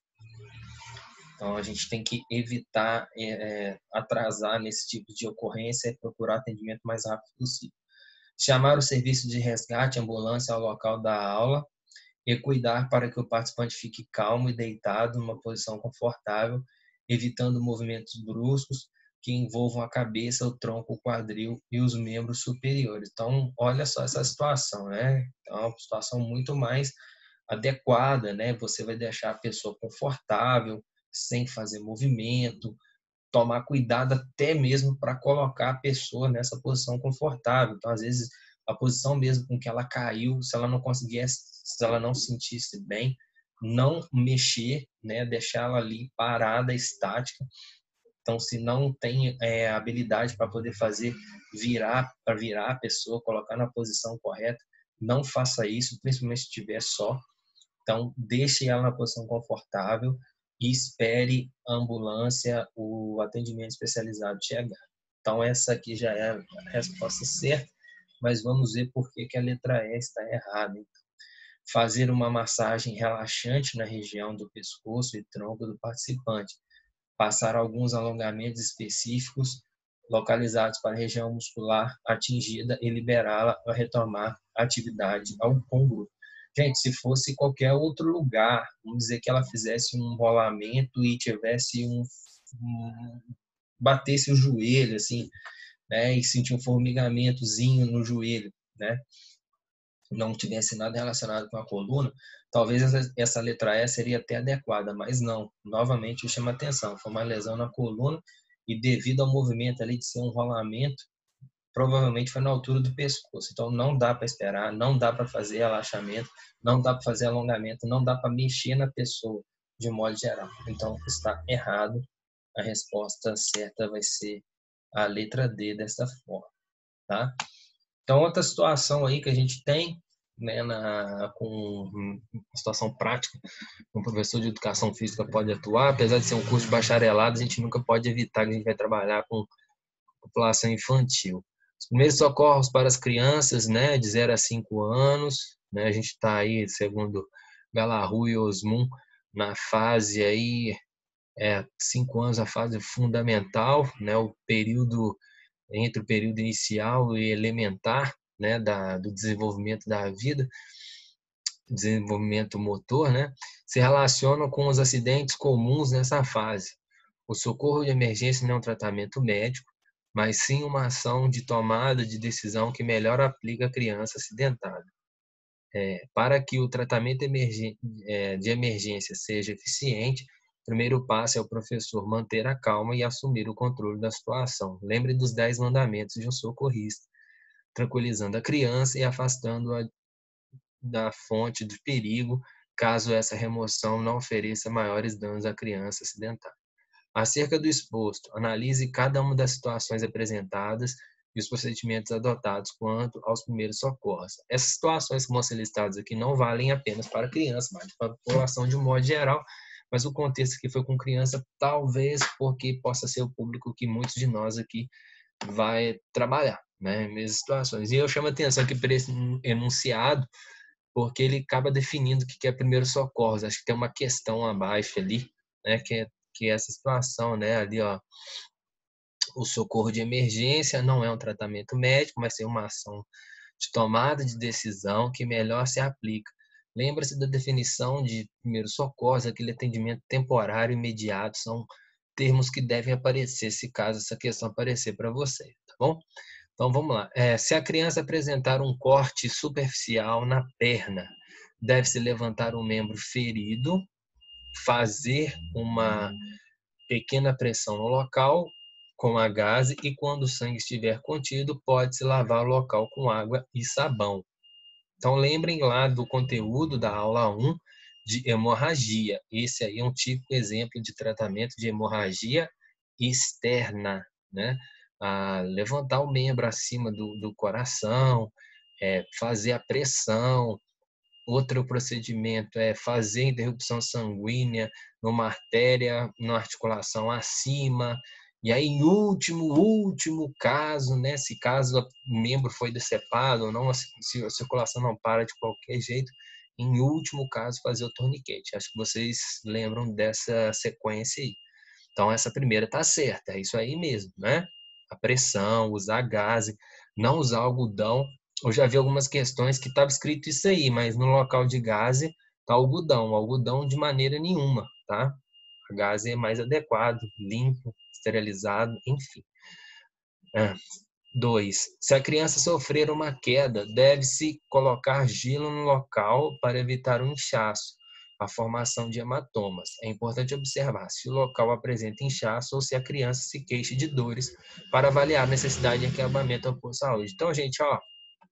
Então, a gente tem que evitar é, atrasar nesse tipo de ocorrência e procurar atendimento mais rápido possível. Chamar o serviço de resgate, ambulância ao local da aula e cuidar para que o participante fique calmo e deitado numa posição confortável, evitando movimentos bruscos que envolvam a cabeça, o tronco, o quadril e os membros superiores. Então, olha só essa situação, né? Então, é uma situação muito mais adequada, né? Você vai deixar a pessoa confortável, sem fazer movimento, tomar cuidado até mesmo para colocar a pessoa nessa posição confortável. Então, às vezes, a posição mesmo com que ela caiu, se ela não conseguisse, se ela não sentisse bem, não mexer, né? Deixar ela ali parada, estática. Então, se não tem é, habilidade para poder fazer virar, para virar a pessoa, colocar na posição correta, não faça isso, principalmente se estiver só. Então, deixe ela na posição confortável e espere a ambulância, o atendimento especializado chegar. Então, essa aqui já é a resposta certa, mas vamos ver por que, que a letra E está errada. Então, fazer uma massagem relaxante na região do pescoço e tronco do participante. Passar alguns alongamentos específicos localizados para a região muscular atingida e liberá-la para retomar a atividade ao com o grupo. Gente, se fosse qualquer outro lugar, vamos dizer que ela fizesse um rolamento e tivesse um, um batesse o joelho, assim, né, e sentir um formigamentozinho no joelho, né, não tivesse nada relacionado com a coluna, talvez essa, essa letra E seria até adequada, mas não. Novamente, chama atenção, foi uma lesão na coluna e devido ao movimento ali de ser um rolamento, provavelmente foi na altura do pescoço. Então, não dá para esperar, não dá para fazer relaxamento, não dá para fazer alongamento, não dá para mexer na pessoa, de modo geral. Então, está errado. A resposta certa vai ser a letra D dessa forma, tá? Então, outra situação aí que a gente tem, né, na, com uma situação prática, um professor de educação física pode atuar, apesar de ser um curso de bacharelado, a gente nunca pode evitar que a gente vai trabalhar com população infantil. Os primeiros socorros para as crianças, né, de zero a cinco anos, né, a gente está aí, segundo Galahu e Osmum, na fase aí, é, cinco anos, a fase fundamental, né, o período entre o período inicial e elementar, né, da, do desenvolvimento da vida, desenvolvimento motor, né, se relacionam com os acidentes comuns nessa fase. O socorro de emergência não é um tratamento médico, mas sim uma ação de tomada de decisão que melhor aplica a criança acidentada. É, para que o tratamento de emergência seja eficiente, o primeiro passo é o professor manter a calma e assumir o controle da situação. Lembre dos dez mandamentos de um socorrista, tranquilizando a criança e afastando-a da fonte de perigo, caso essa remoção não ofereça maiores danos à criança acidentada. Acerca do exposto, analise cada uma das situações apresentadas e os procedimentos adotados quanto aos primeiros socorros. Essas situações que vão ser listadas aqui não valem apenas para criança, mas para a população de um modo geral, mas o contexto aqui foi com criança, talvez porque possa ser o público que muitos de nós aqui vai trabalhar, né, nessas situações. E eu chamo a atenção aqui para esse enunciado, porque ele acaba definindo o que é primeiro socorros. Acho que tem uma questão abaixo ali, né, que é que essa situação, né, ali, ó, o socorro de emergência não é um tratamento médico, mas é uma ação de tomada de decisão que melhor se aplica. Lembra-se da definição de primeiro socorro, aquele atendimento temporário imediato, são termos que devem aparecer, se caso essa questão aparecer para você, tá bom? Então, vamos lá. É, se a criança apresentar um corte superficial na perna, deve-se levantar o membro ferido, fazer uma pequena pressão no local com a gaze e quando o sangue estiver contido, pode-se lavar o local com água e sabão. Então, lembrem lá do conteúdo da aula um de hemorragia. Esse aí é um típico exemplo de tratamento de hemorragia externa, né? Ah, levantar o membro acima do, do coração, é, fazer a pressão. Outro procedimento é fazer interrupção sanguínea numa artéria, numa articulação acima. E aí, em último, último caso, né, se caso o membro foi decepado ou não, se a circulação não para de qualquer jeito, em último caso, fazer o torniquete. Acho que vocês lembram dessa sequência aí. Então, essa primeira está certa, é isso aí mesmo, né? A pressão, usar gaze, não usar algodão. Eu já vi algumas questões que estava escrito isso aí, mas no local de gaze está algodão. Algodão de maneira nenhuma, tá? A gaze é mais adequado, limpo, esterilizado, enfim. É. Dois. Se a criança sofrer uma queda, deve-se colocar gelo no local para evitar um inchaço, a formação de hematomas. É importante observar se o local apresenta inchaço ou se a criança se queixa de dores para avaliar a necessidade de acabamento por saúde. Então, gente, ó,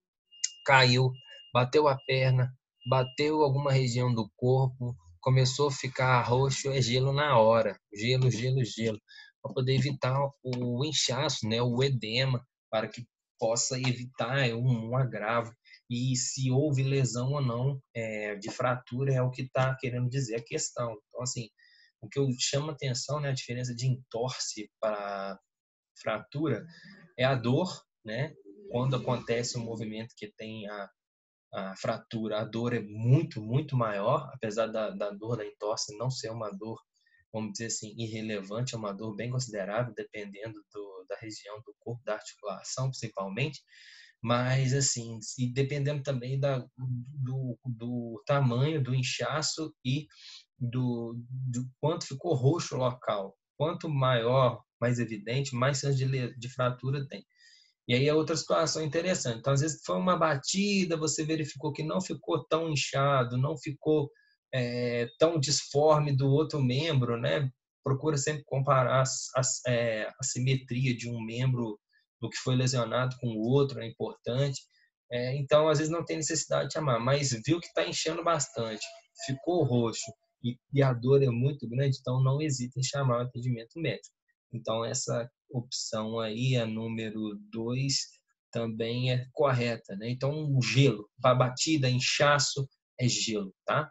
caiu, bateu a perna, bateu alguma região do corpo, começou a ficar roxo, é gelo na hora. Gelo, gelo, gelo. Para poder evitar o inchaço, né, o edema, para que possa evitar um, um agravo e se houve lesão ou não é, de fratura é o que está querendo dizer a questão. Então, assim, o que eu chamo atenção, né, a diferença de entorse para fratura é a dor, né? Quando acontece um movimento que tem a, a fratura, a dor é muito, muito maior, apesar da, da dor da entorse não ser uma dor, vamos dizer assim, irrelevante, é uma dor bem considerável, dependendo do, da região do corpo, da articulação, principalmente. Mas, assim, e dependendo também da, do, do tamanho do inchaço e do, do quanto ficou roxo o local. Quanto maior, mais evidente, mais chance de, de fratura tem. E aí é outra situação interessante. Então, às vezes, foi uma batida, você verificou que não ficou tão inchado, não ficou é, tão disforme do outro membro, né? Procura sempre comparar a, a, é, a simetria de um membro do que foi lesionado com o outro, é importante. É, então, às vezes, não tem necessidade de chamar, mas viu que está inchando bastante, ficou roxo e, e a dor é muito grande, então não hesite em chamar o atendimento médico. Então, essa opção aí, a número dois, também é correta, né? Então, gelo, para batida, inchaço, é gelo, tá?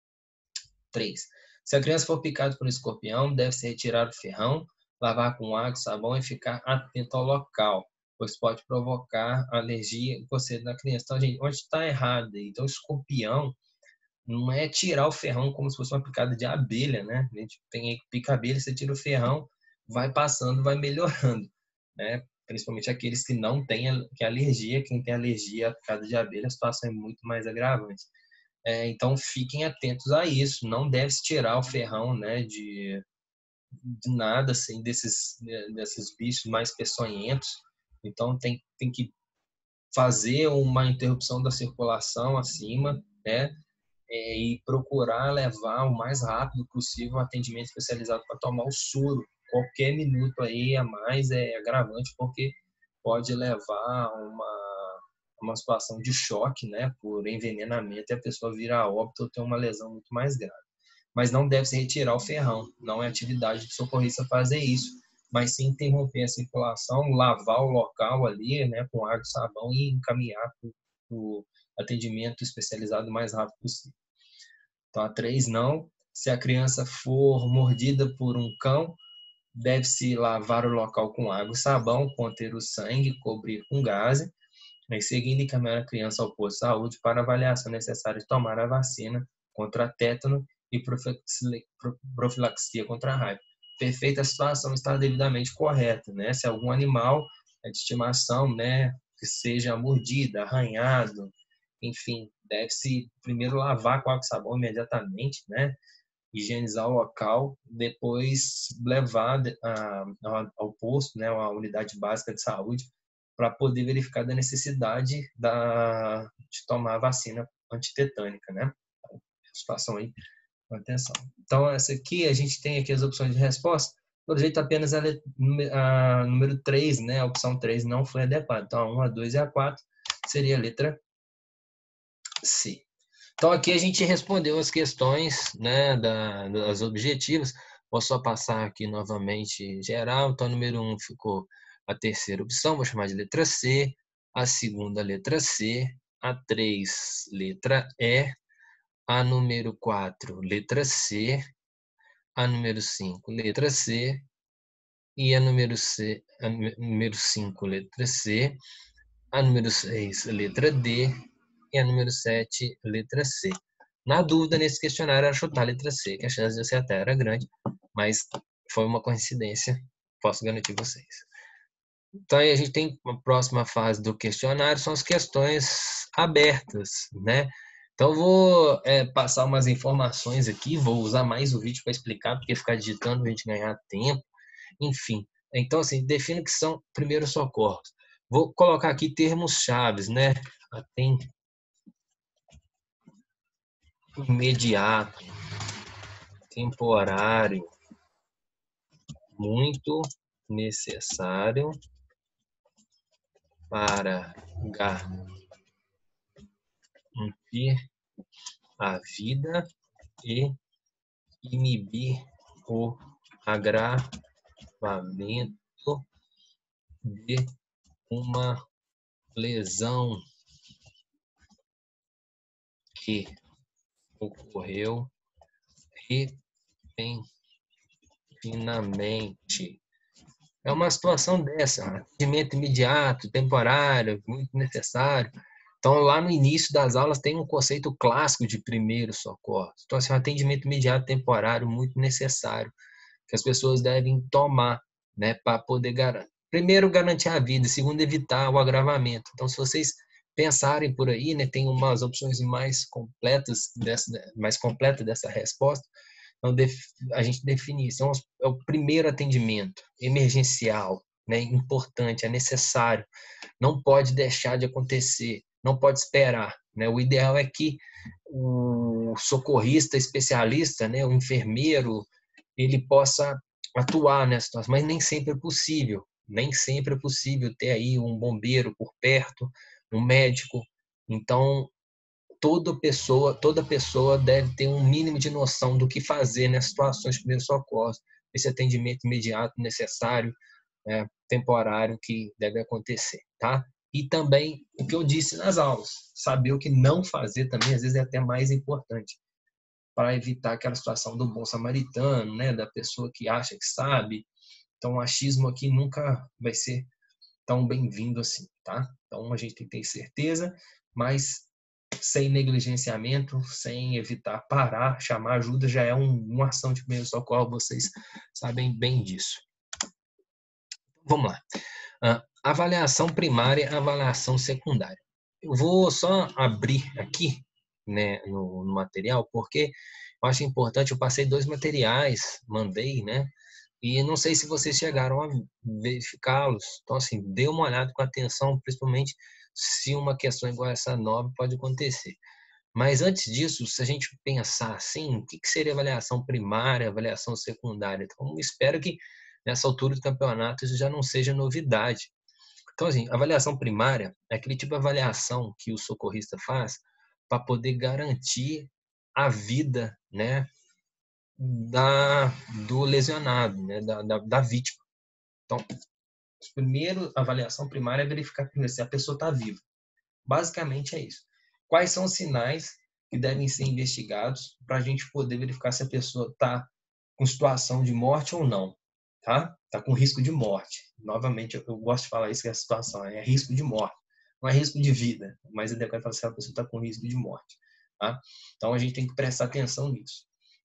três. Se a criança for picada por um escorpião, deve-se retirar o ferrão, lavar com água e sabão e ficar atento ao local, pois pode provocar alergia e coceira na criança. Então, gente, onde está errado? Então, escorpião não é tirar o ferrão como se fosse uma picada de abelha, né? A gente tem aí que pica abelha, você tira o ferrão, vai passando, vai melhorando, né? Principalmente aqueles que não têm que alergia, quem tem alergia à picada de abelha, a situação é muito mais agravante. É, então fiquem atentos a isso, não deve se tirar o ferrão, né, de, de nada, assim, desses, desses bichos mais peçonhentos. Então tem, tem que fazer uma interrupção da circulação acima, né, é, e procurar levar o mais rápido possível um atendimento especializado para tomar o soro. Qualquer minuto aí a mais é agravante, porque pode levar a uma, uma situação de choque, né, por envenenamento, e a pessoa vir a óbito ou ter uma lesão muito mais grave. Mas não deve se retirar o ferrão, não é atividade de socorrista fazer isso, mas sim interromper a circulação, lavar o local ali, né, com água e sabão e encaminhar para o atendimento especializado o mais rápido possível. Então, a três, não. Se a criança for mordida por um cão, deve-se lavar o local com água e sabão, conter o sangue, cobrir com gaze. Em seguida, encaminhar a criança ao posto de saúde para avaliação necessária de tomar a vacina contra tétano e profilaxia contra a raiva. Perfeita, a situação está devidamente correta, né? Se algum animal de estimação, né, que seja mordida, arranhado, enfim, deve-se primeiro lavar com água e sabão imediatamente, né? Higienizar o local, depois levar a, a, ao posto, né, a unidade básica de saúde, para poder verificar da necessidade da, de tomar a vacina antitetânica, né? Situação aí, com atenção. Então, essa aqui, a gente tem aqui as opções de resposta. Pelo jeito, apenas a, a número três, né? A opção três não foi adequada. Então, a um, a dois e a quatro seria a letra C. Então, aqui a gente respondeu as questões, né, da, das objetivas. Vou só passar aqui novamente geral. Então, número um ficou a terceira opção, vou chamar de letra C. A segunda, letra C. A três, letra E. A número quatro, letra C. A número cinco, letra C. E a número, C, a número cinco, letra C. A número seis, letra D. E a número sete, letra C. Na dúvida, nesse questionário, era chutar a letra C, que a chance de acertar era grande, mas foi uma coincidência, posso garantir vocês. Então, aí a gente tem a próxima fase do questionário, são as questões abertas, né? Então, eu vou é, passar umas informações aqui, vou usar mais o vídeo para explicar, porque ficar digitando a gente ganhar tempo, enfim. Então, assim, defino que são primeiros socorros. Vou colocar aqui termos chaves, né? Tem imediato, temporário, muito necessário para garantir a vida e inibir o agravamento de uma lesão que ocorreu repentinamente. É uma situação dessa, atendimento imediato, temporário, muito necessário. Então, lá no início das aulas tem um conceito clássico de primeiro socorro. Então, assim, um atendimento imediato, temporário, muito necessário, que as pessoas devem tomar, né, para poder garantir. Primeiro, garantir a vida, segundo, evitar o agravamento. Então, se vocês pensarem por aí, né, tem umas opções mais completas dessa, mais completa dessa resposta. Então, a gente define isso. Então, é o primeiro atendimento emergencial, né, importante, é necessário, não pode deixar de acontecer, não pode esperar, né? O ideal é que o socorrista especialista, né, o enfermeiro, ele possa atuar nessa situação, mas nem sempre é possível, nem sempre é possível ter aí um bombeiro por perto, um médico. Então, toda pessoa, toda pessoa deve ter um mínimo de noção do que fazer nessas situações de primeiros socorros, esse atendimento imediato necessário, é, temporário que deve acontecer, tá? E também o que eu disse nas aulas, saber o que não fazer também às vezes é até mais importante, para evitar aquela situação do bom samaritano, né, da pessoa que acha que sabe. Então, o achismo aqui nunca vai ser tão bem-vindo assim, tá? Então, a gente tem que ter certeza, mas sem negligenciamento, sem evitar parar, chamar ajuda, já é um, uma ação de primeiro socorro, vocês sabem bem disso. Vamos lá. Uh, avaliação primária e avaliação secundária. Eu vou só abrir aqui, né, no, no material, porque eu acho importante, eu passei dois materiais, mandei, né, e não sei se vocês chegaram a verificá-los. Então, assim, dê uma olhada com atenção, principalmente se uma questão igual essa nova pode acontecer. Mas antes disso, se a gente pensar assim, o que seria avaliação primária, avaliação secundária? Então, espero que nessa altura do campeonato isso já não seja novidade. Então, assim, avaliação primária é aquele tipo de avaliação que o socorrista faz para poder garantir a vida, né, da, do lesionado, né, da, da, da vítima. Então, primeiro, a avaliação primária é verificar primeiro se a pessoa está viva. Basicamente é isso. Quais são os sinais que devem ser investigados para a gente poder verificar se a pessoa está com situação de morte ou não, tá? Está com risco de morte. Novamente, eu, eu gosto de falar isso, que é a situação é risco de morte. Não é risco de vida, mas é adequado falar se a pessoa está com risco de morte, tá? Então, a gente tem que prestar atenção nisso.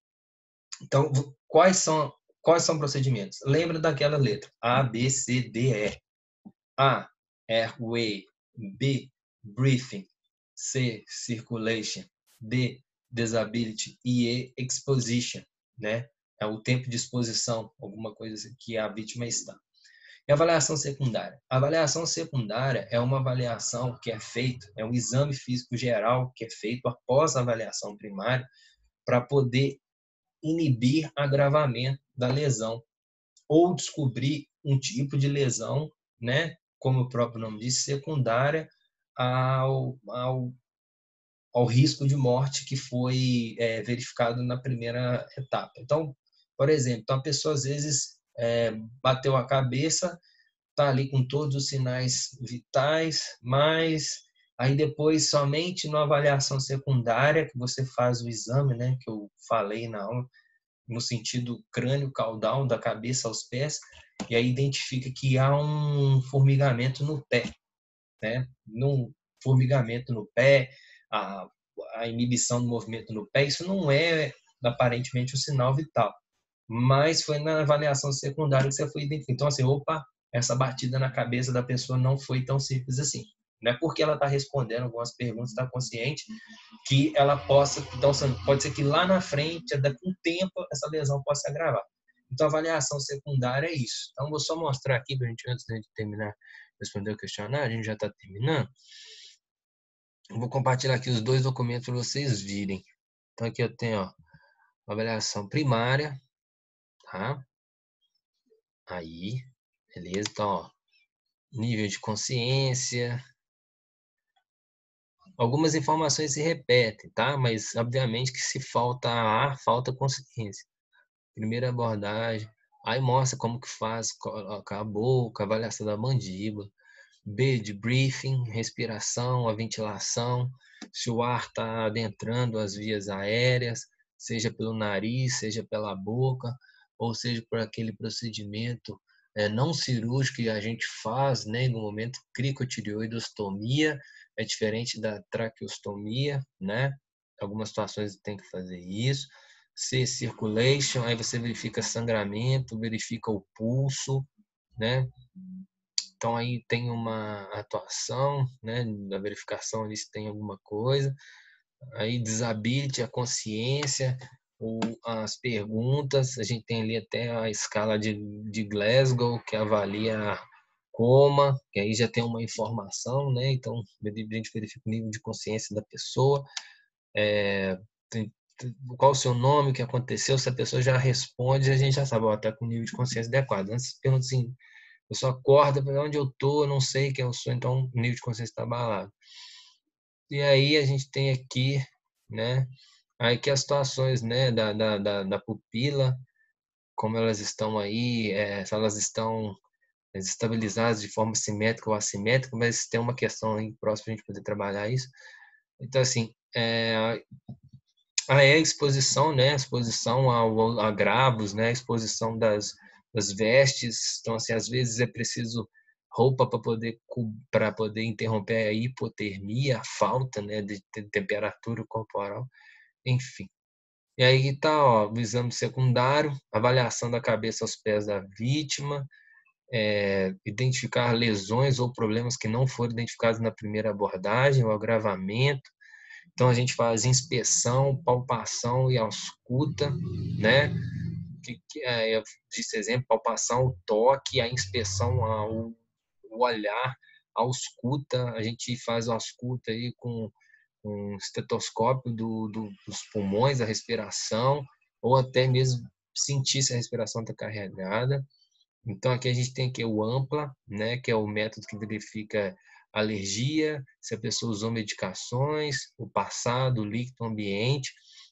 Então, quais são, quais são os procedimentos? Lembra daquela letra. A, B, C, D, E. A, airway. B, breathing. C, circulation. D, disability. E E, exposition, né? É o tempo de exposição, alguma coisa que a vítima está. E avaliação secundária. A avaliação secundária é uma avaliação que é feita, é um exame físico geral que é feito após a avaliação primária para poder inibir agravamento da lesão ou descobrir um tipo de lesão, né, como o próprio nome diz, secundária ao, ao, ao risco de morte que foi é, verificado na primeira etapa. Então, por exemplo, então a pessoa às vezes é, bateu a cabeça, está ali com todos os sinais vitais, mas aí depois, somente na avaliação secundária, que você faz o exame, né, que eu falei na aula, no sentido crânio-caudal, da cabeça aos pés, e aí identifica que há um formigamento no pé, né? Num formigamento no pé, a, a inibição do movimento no pé, isso não é aparentemente um sinal vital, mas foi na avaliação secundária que você foi identificado. Então, assim, opa, essa batida na cabeça da pessoa não foi tão simples assim. Não é porque ela está respondendo algumas perguntas, está consciente, que ela possa, então pode ser que lá na frente, daqui a um tempo, essa lesão possa se agravar. Então, a avaliação secundária é isso. Então, vou só mostrar aqui para a gente, antes de terminar, responder o questionário, a gente já está terminando. Eu vou compartilhar aqui os dois documentos para vocês virem. Então, aqui eu tenho, ó, a avaliação primária, tá? Aí, beleza? Então, ó, nível de consciência. Algumas informações se repetem, tá? Mas, obviamente, que se falta ar, falta consciência. Primeira abordagem. Aí mostra como que faz, coloca a boca, avaliação da mandíbula. B de breathing, respiração, a ventilação, se o ar está adentrando as vias aéreas, seja pelo nariz, seja pela boca, ou seja por aquele procedimento é, não cirúrgico que a gente faz, né, no momento cricotireoidostomia, é diferente da traqueostomia, né? Algumas situações tem que fazer isso. C, circulation, aí você verifica sangramento, verifica o pulso, né? Então aí tem uma atuação, né, da verificação ali se tem alguma coisa. Aí disability, a consciência, ou as perguntas, a gente tem ali até a escala de, de Glasgow, que avalia coma, que aí já tem uma informação, né? Então a gente verifica o nível de consciência da pessoa, é, tem, qual o seu nome, o que aconteceu, se a pessoa já responde, a gente já sabe, ó, tá com o nível de consciência adequado. Antes pergunta assim, a pessoa acorda, para onde eu tô, eu não sei quem eu sou, então o nível de consciência está abalado. E aí a gente tem aqui, né, aí que as situações, né, da, da, da, da pupila, como elas estão aí, é, se elas estão estabilizadas de forma simétrica ou assimétrica, mas tem uma questão aí próxima para a gente poder trabalhar isso. Então, assim, é, a exposição, né, a exposição ao, a agravos, né, a exposição das, das vestes. Então, assim, às vezes é preciso roupa para poder para poder interromper a hipotermia, a falta, né, de temperatura corporal, enfim. E aí tá, ó, o exame secundário, avaliação da cabeça aos pés da vítima, é, identificar lesões ou problemas que não foram identificados na primeira abordagem, o agravamento. Então a gente faz inspeção, palpação e ausculta, né? Que, que é, eu disse exemplo, palpação, o toque, a inspeção, o, o olhar, a ausculta. A gente faz a ausculta aí com um estetoscópio do, do, dos pulmões, a respiração, ou até mesmo sentir se a respiração está carregada. Então aqui a gente tem aqui o AMPLA, né, que é o método que verifica alergia, se a pessoa usou medicações, o passado, o líquido ambiente.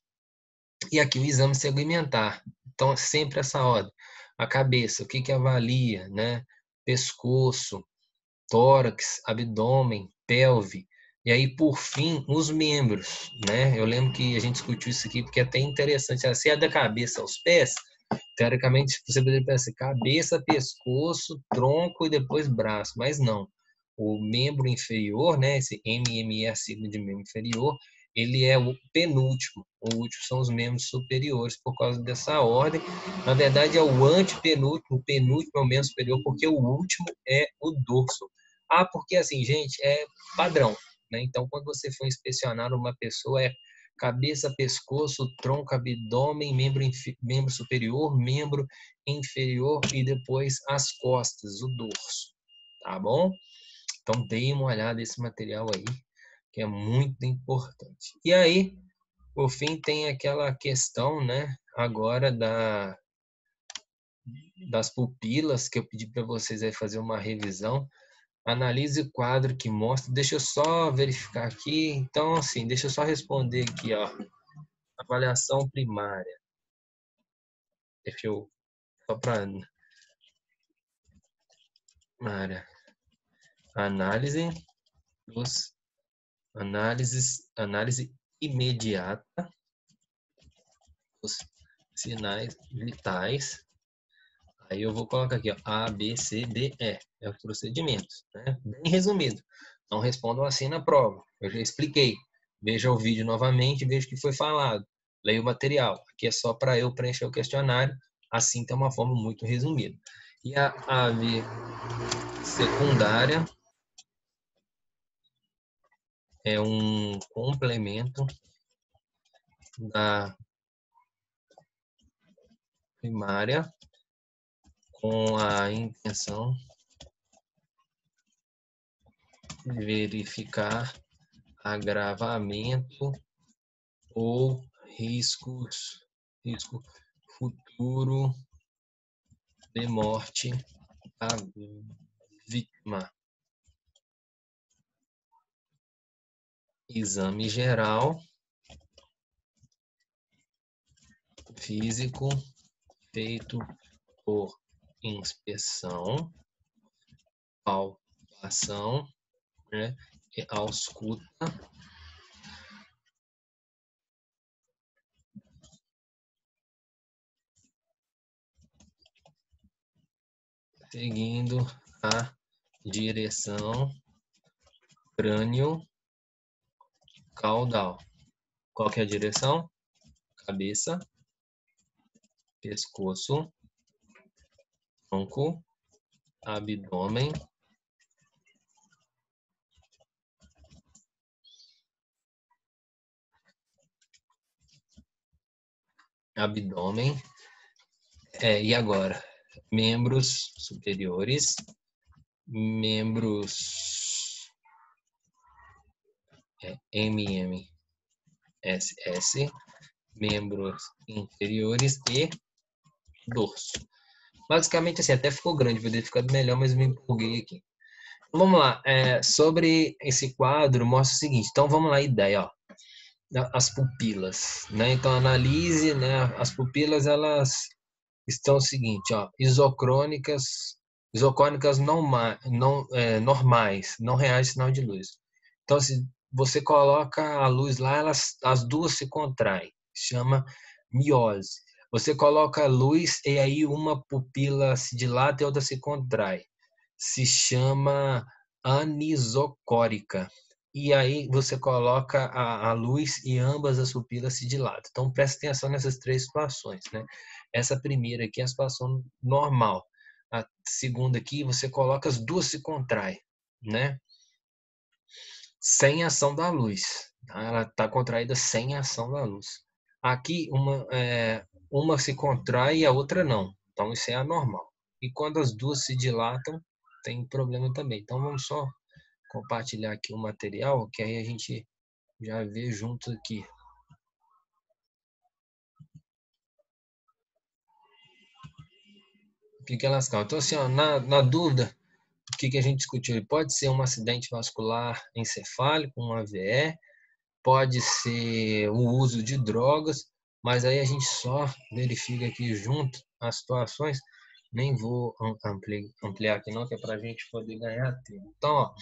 E aqui o exame segmentar. Então é sempre essa ordem. A cabeça, o que que avalia, né? Pescoço, tórax, abdômen, pelve. E aí, por fim, os membros, né? Eu lembro que a gente discutiu isso aqui porque é até interessante. Se é da cabeça aos pés, teoricamente você poderia pensar cabeça, pescoço, tronco e depois braço, mas não. O membro inferior, né? Esse M M E é a sigla de membro inferior, ele é o penúltimo. O último são os membros superiores por causa dessa ordem. Na verdade, é o antepenúltimo, o penúltimo é o membro superior, porque o último é o dorso. Ah, porque assim, gente, é padrão, né? Então, quando você for inspecionar uma pessoa, é cabeça, pescoço, tronco, abdômen, membro, membro superior, membro inferior e depois as costas, o dorso, tá bom? Então, dê uma olhada nesse material aí, que é muito importante. E aí, por fim, tem aquela questão, né, agora da, das pupilas, que eu pedi para vocês aí fazer uma revisão. Analise o quadro que mostra. Deixa eu só verificar aqui. Então, assim, deixa eu só responder aqui, ó. Avaliação primária. Deixa eu só para área. Análise dos análises, análise imediata dos sinais vitais. Aí eu vou colocar aqui, ó, A, B, C, D, E. É os procedimentos, né? Bem resumido. Não respondam assim na prova. Eu já expliquei. Veja o vídeo novamente, veja o que foi falado. Leia o material. Aqui é só para eu preencher o questionário. Assim tem uma forma muito resumida. E a ave secundária é um complemento da primária com a intenção de verificar agravamento ou riscos, risco futuro de morte da vítima. Exame geral, físico, feito por inspeção, palpação ação, né, e ausculta seguindo a direção crânio-caudal. Qual que é a direção? Cabeça, pescoço, tronco, abdômen, abdômen, é, e agora? Membros superiores, membros é, M M S S, membros inferiores e dorso. Basicamente assim, até ficou grande, poderia ficar melhor, mas eu me empolguei aqui. Vamos lá, é, sobre esse quadro mostra o seguinte, então vamos lá, a ideia, ó, as pupilas, né? Então analise, né? As pupilas elas estão o seguinte, ó, isocrônicas, isocrônicas não, não é, normais, não reais sinal de luz. Então se você coloca a luz lá, elas, as duas se contraem, chama miose. Você coloca a luz e aí uma pupila se dilata e a outra se contrai, se chama anisocórica. E aí você coloca a, a luz e ambas as pupilas se dilatam. Então presta atenção nessas três situações, né? Essa primeira aqui é a situação normal. A segunda aqui você coloca as duas se contraem, né? Sem ação da luz. Tá? Ela está contraída sem ação da luz. Aqui uma é, uma se contrai e a outra não. Então isso é anormal. E quando as duas se dilatam, tem problema também. Então vamos só compartilhar aqui o material, que aí a gente já vê junto aqui. O que que elas causam? Então assim, ó, na, na dúvida, o que que a gente discutiu? Pode ser um acidente vascular encefálico, um A V E, pode ser o uso de drogas, mas aí a gente só verifica aqui junto as situações. Nem vou ampli, ampliar aqui não, que é para a gente poder ganhar tempo. Então, ó,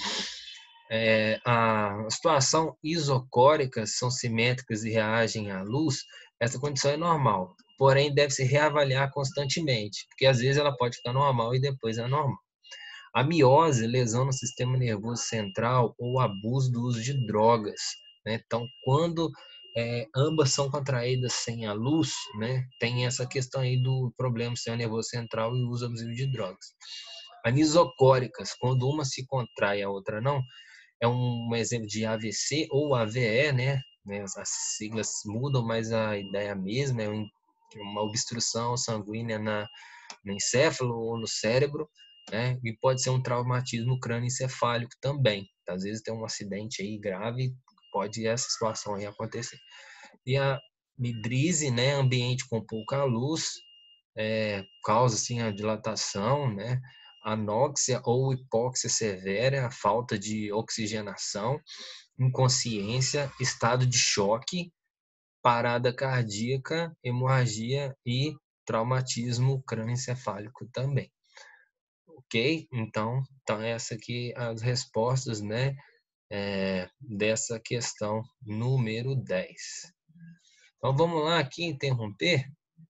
é, a situação isocórica são simétricas e reagem à luz, essa condição é normal, porém deve se reavaliar constantemente, porque às vezes ela pode ficar normal e depois é normal. A miose, lesão no sistema nervoso central ou abuso do uso de drogas, né? Então, quando é, ambas são contraídas sem a luz, né, tem essa questão aí do problema do sistema nervoso central e o uso abusivo de drogas. Anisocóricas, quando uma se contrai e a outra não, é um exemplo de A V C ou A V E, né? As siglas mudam, mas a ideia é a mesma, é uma obstrução sanguínea na, no encéfalo ou no cérebro, né? E pode ser um traumatismo crânioencefálico também. Às vezes tem um acidente aí grave, pode essa situação aí acontecer. E a midrise, né? Ambiente com pouca luz, é, causa assim a dilatação, né? Anóxia ou hipóxia severa, a falta de oxigenação, inconsciência, estado de choque, parada cardíaca, hemorragia e traumatismo crânioencefálico também. Ok? Então, então essa aqui as respostas, né, é, dessa questão número dez. Então vamos lá aqui interromper,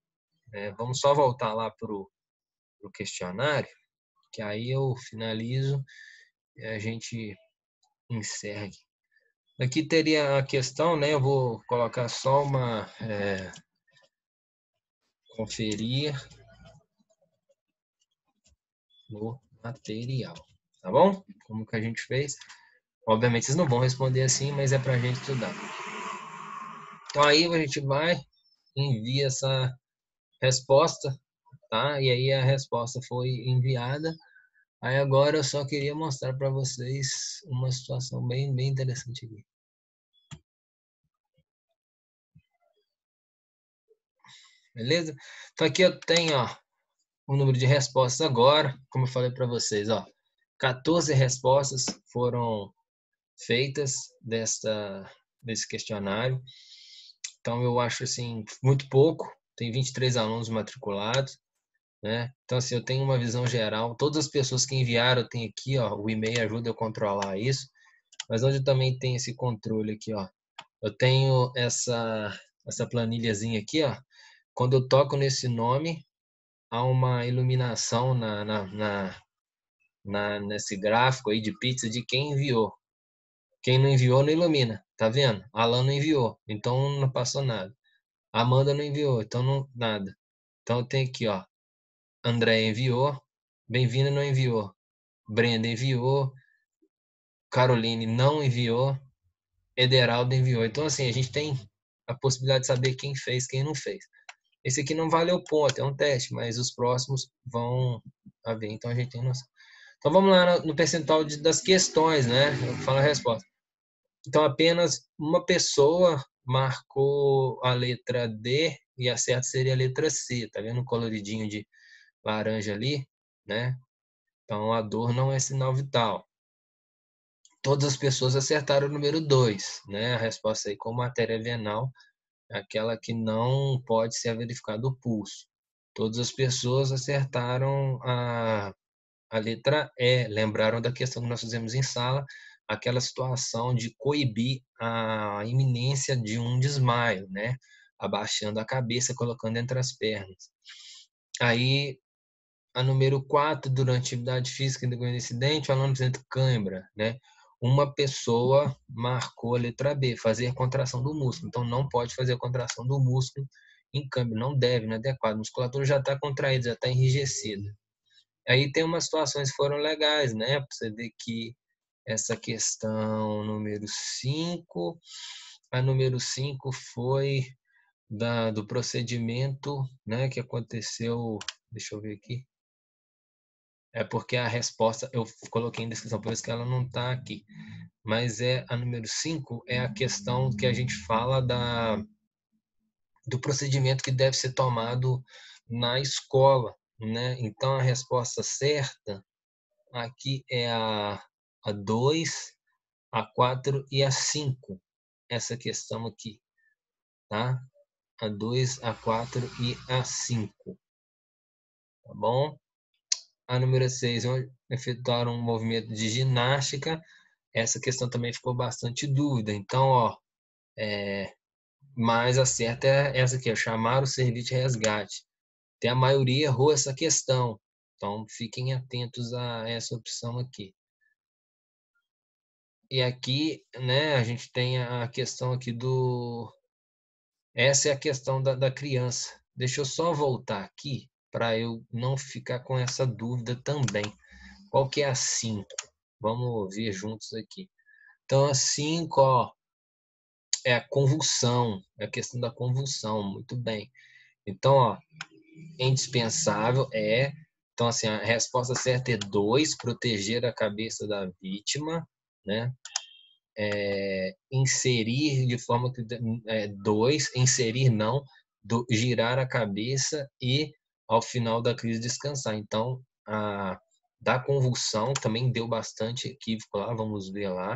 é, vamos só voltar lá para o questionário, que aí eu finalizo e a gente encerra aqui. Aqui teria a questão, né, eu vou colocar só uma, é, conferir no material, tá bom? Como que a gente fez? Obviamente vocês não vão responder assim, mas é para a gente estudar. Então aí a gente vai, envia essa resposta, tá? E aí a resposta foi enviada. Aí agora eu só queria mostrar para vocês uma situação bem, bem interessante aqui. Beleza? Então aqui eu tenho, ó, o número de respostas agora, como eu falei para vocês, ó, quatorze respostas foram feitas desta, desse questionário. Então eu acho assim muito pouco. Tem vinte e três alunos matriculados. né? Então, assim, eu tenho uma visão geral. Todas as pessoas que enviaram, tem aqui, ó, o e-mail ajuda eu a controlar isso. Mas onde eu também tenho esse controle aqui, ó. Eu tenho essa, essa planilhazinha aqui, ó. Quando eu toco nesse nome, há uma iluminação na, na, na, na, nesse gráfico aí de pizza de quem enviou. Quem não enviou não ilumina, tá vendo? Alan não enviou, então não passou nada. Amanda não enviou, então não nada. Então tem aqui, ó. André enviou, Bem-vinda não enviou, Brenda enviou, Caroline não enviou, Ederaldo enviou. Então assim, a gente tem a possibilidade de saber quem fez, quem não fez. Esse aqui não valeu ponto, é um teste, mas os próximos vão haver, então a gente tem noção. Então vamos lá no percentual de, das questões, né? Eu falo a resposta. Então apenas uma pessoa marcou a letra D e a certa seria a letra C, tá vendo o coloridinho de laranja ali, né? Então a dor não é sinal vital. Todas as pessoas acertaram o número dois, né? A resposta aí com matéria venal é aquela que não pode ser verificado o pulso. Todas as pessoas acertaram a, a letra E, lembraram da questão que nós fizemos em sala, aquela situação de coibir a iminência de um desmaio, né? Abaixando a cabeça, colocando entre as pernas. Aí, a número quatro, durante atividade física e decorrente do incidente, falamos entre cãibra, né? Uma pessoa marcou a letra B, fazer contração do músculo. Então, não pode fazer a contração do músculo em câmbio, não deve, não é adequado. A musculatura já está contraída, já está enrijecida. Aí tem umas situações que foram legais, né? Para você ver que essa questão número cinco, a número cinco foi da, do procedimento, né, que aconteceu, deixa eu ver aqui, é porque a resposta eu coloquei em descrição, por isso que ela não está aqui. Mas é a número cinco é a questão que a gente fala da, do procedimento que deve ser tomado na escola, né? Então a resposta certa aqui é a, a dois, a quatro e a cinco. Essa questão aqui, tá? A dois, a quatro e a cinco. Tá bom? A número seis, efetuar um movimento de ginástica. Essa questão também ficou bastante dúvida. Então, ó, é, mais a certa é essa aqui, ó, chamar o serviço de resgate. Tem a maioria errou essa questão. Então, fiquem atentos a essa opção aqui. E aqui, né, a gente tem a questão aqui do... Essa é a questão da, da criança. Deixa eu só voltar aqui para eu não ficar com essa dúvida também. Qual que é a cinco? Vamos ver juntos aqui. Então, a cinco, ó, é a convulsão, é a questão da convulsão, muito bem. Então, ó, é indispensável é... Então, assim, a resposta certa é dois, proteger a cabeça da vítima, né? É, inserir de forma que é, dois, inserir não, do, girar a cabeça e ao final da crise descansar. Então, a da convulsão também deu bastante equívoco lá, vamos ver lá.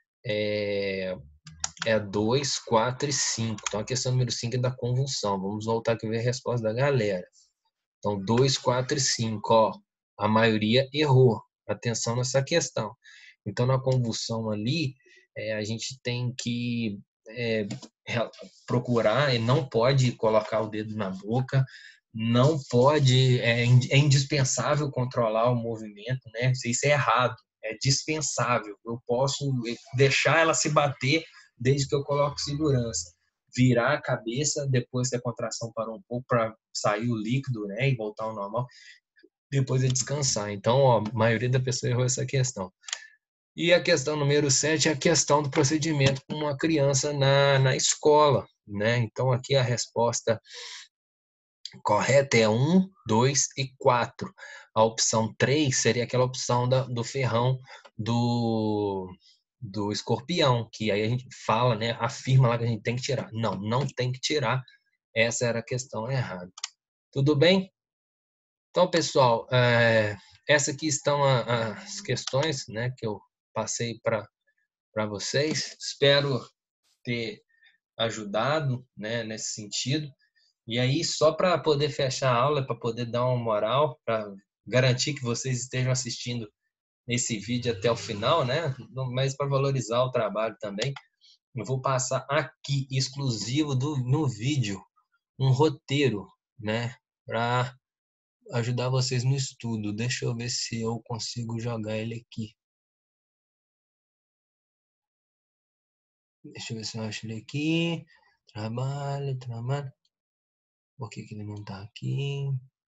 É, é dois, quatro e cinco. Então, a questão número cinco é da convulsão. Vamos voltar aqui e ver a resposta da galera. Então, dois, quatro e cinco, ó, a maioria errou. Atenção nessa questão. Então, na convulsão ali, é, a gente tem que é, procurar, e não pode colocar o dedo na boca, não pode, é, é indispensável controlar o movimento, né? Isso é errado, é dispensável. Eu posso deixar ela se bater desde que eu coloque segurança. Virar a cabeça depois que a contração parou um pouco para sair o líquido, né, e voltar ao normal, depois é descansar. Então, ó, a maioria da pessoa errou essa questão. E a questão número sete é a questão do procedimento com uma criança na, na escola, né? Então, aqui a resposta correta é um, dois e quatro. A opção três seria aquela opção da, do ferrão do, do escorpião, que aí a gente fala, né? Afirma lá que a gente tem que tirar. Não, não tem que tirar. Essa era a questão errada. Tudo bem? Então, pessoal, é, essa aqui estão a, as questões, né, que eu passei para para vocês. Espero ter ajudado, né, nesse sentido. E aí, só para poder fechar a aula, para poder dar uma moral, para garantir que vocês estejam assistindo esse vídeo até o final, né? Mas para valorizar o trabalho também, eu vou passar aqui, exclusivo do, no vídeo, um roteiro, né? Para ajudar vocês no estudo. Deixa eu ver se eu consigo jogar ele aqui. Deixa eu ver se eu acho ele aqui. Trabalho, trabalho. Por que que ele não tá aqui?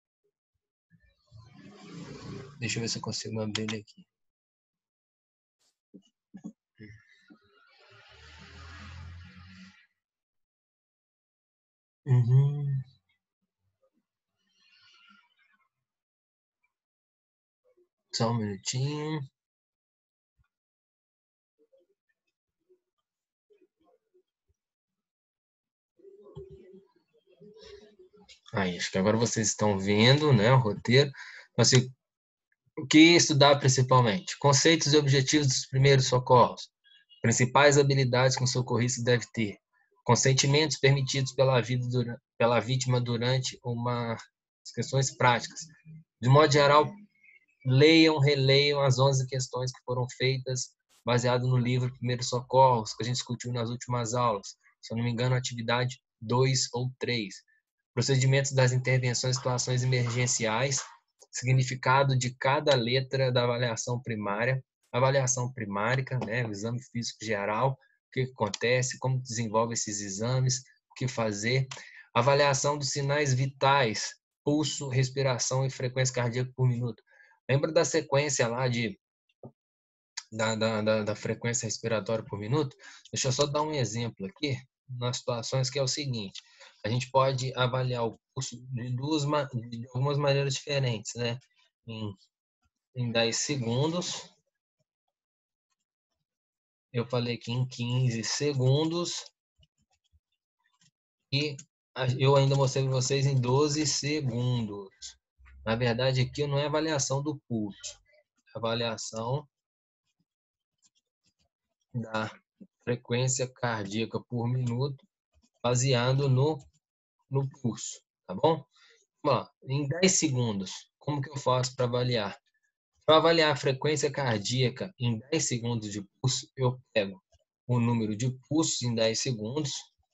Deixa eu ver se eu consigo abrir ele aqui. Uhum. Só um minutinho. Aí, acho que agora vocês estão vendo, né, o roteiro. Assim, o que estudar principalmente? Conceitos e objetivos dos primeiros socorros. Principais habilidades que um socorrista deve ter. Consentimentos permitidos pela, vida, pela vítima durante uma questões práticas. De modo geral, leiam, releiam as onze questões que foram feitas baseado no livro Primeiros Socorros, que a gente discutiu nas últimas aulas. Se eu não me engano, atividade dois ou três. Procedimentos das intervenções em situações emergenciais, significado de cada letra da avaliação primária, avaliação primárica, né, o exame físico geral, o que acontece, como desenvolve esses exames, o que fazer, avaliação dos sinais vitais, pulso, respiração e frequência cardíaca por minuto. Lembra da sequência lá de da, da, da, da frequência respiratória por minuto? Deixa eu só dar um exemplo aqui, nas situações que é o seguinte: a gente pode avaliar o pulso de, duas, de algumas maneiras diferentes, né? Em, em dez segundos, eu falei aqui em quinze segundos, e eu ainda mostrei para vocês em doze segundos. Na verdade, aqui não é avaliação do pulso, é avaliação da frequência cardíaca por minuto, baseado no, no pulso, tá bom? Vamos lá, em dez segundos, como que eu faço para avaliar? Para avaliar a frequência cardíaca em dez segundos de pulso, eu pego o número de pulsos em dez segundos,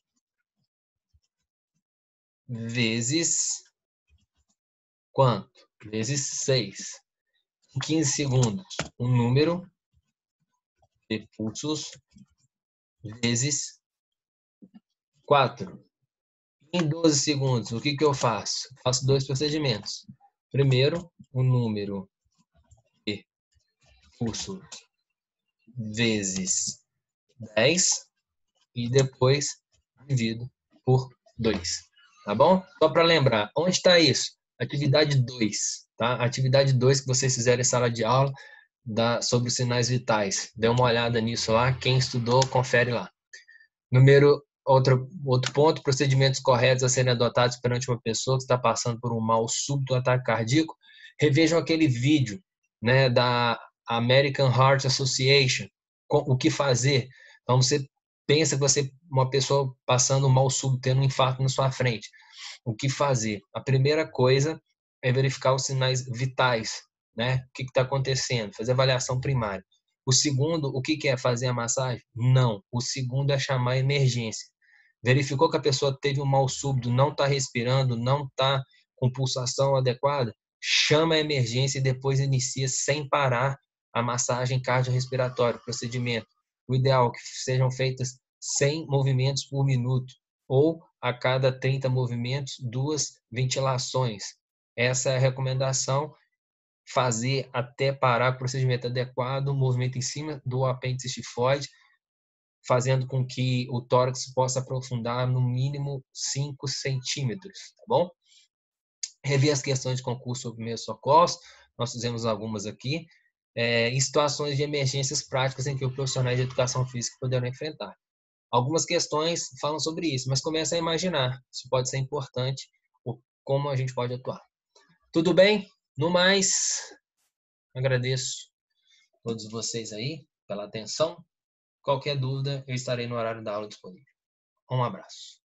vezes quanto? Vezes seis. Em quinze segundos, o número de pulsos vezes quatro. Em doze segundos, o que que eu faço? Eu faço dois procedimentos. Primeiro, o número de pulsos vezes dez e depois divido por dois. Tá bom? Só para lembrar, onde está isso? Atividade dois. Tá? Atividade dois que vocês fizeram em sala de aula da, sobre os sinais vitais. Dê uma olhada nisso lá. Quem estudou, confere lá. Número, outro, outro ponto, procedimentos corretos a serem adotados perante uma pessoa que está passando por um mal súbito ataque cardíaco. Revejam aquele vídeo, né, da American Heart Association, o que fazer. Então, você pensa que você é uma pessoa passando um mal súbito, tendo um infarto na sua frente. O que fazer? A primeira coisa é verificar os sinais vitais, né? O que está acontecendo? Fazer avaliação primária. O segundo, o que é fazer a massagem? Não. O segundo é chamar a emergência. Verificou que a pessoa teve um mal súbito, não está respirando, não está com pulsação adequada? Chama a emergência e depois inicia sem parar a massagem cardiorrespiratória, procedimento. O ideal é que sejam feitas cem movimentos por minuto ou a cada trinta movimentos, duas ventilações. Essa é a recomendação. Fazer até parar o procedimento adequado, movimento em cima do apêndice tifoide, fazendo com que o tórax possa aprofundar no mínimo cinco centímetros, tá bom? Rever as questões de concurso sobre primeiros socorros, nós fizemos algumas aqui, é, em situações de emergências práticas em que os profissionais de educação física poderão enfrentar. Algumas questões falam sobre isso, mas começa a imaginar, isso pode ser importante, como a gente pode atuar. Tudo bem? No mais, agradeço a todos vocês aí pela atenção. Qualquer dúvida, eu estarei no horário da aula disponível. Um abraço.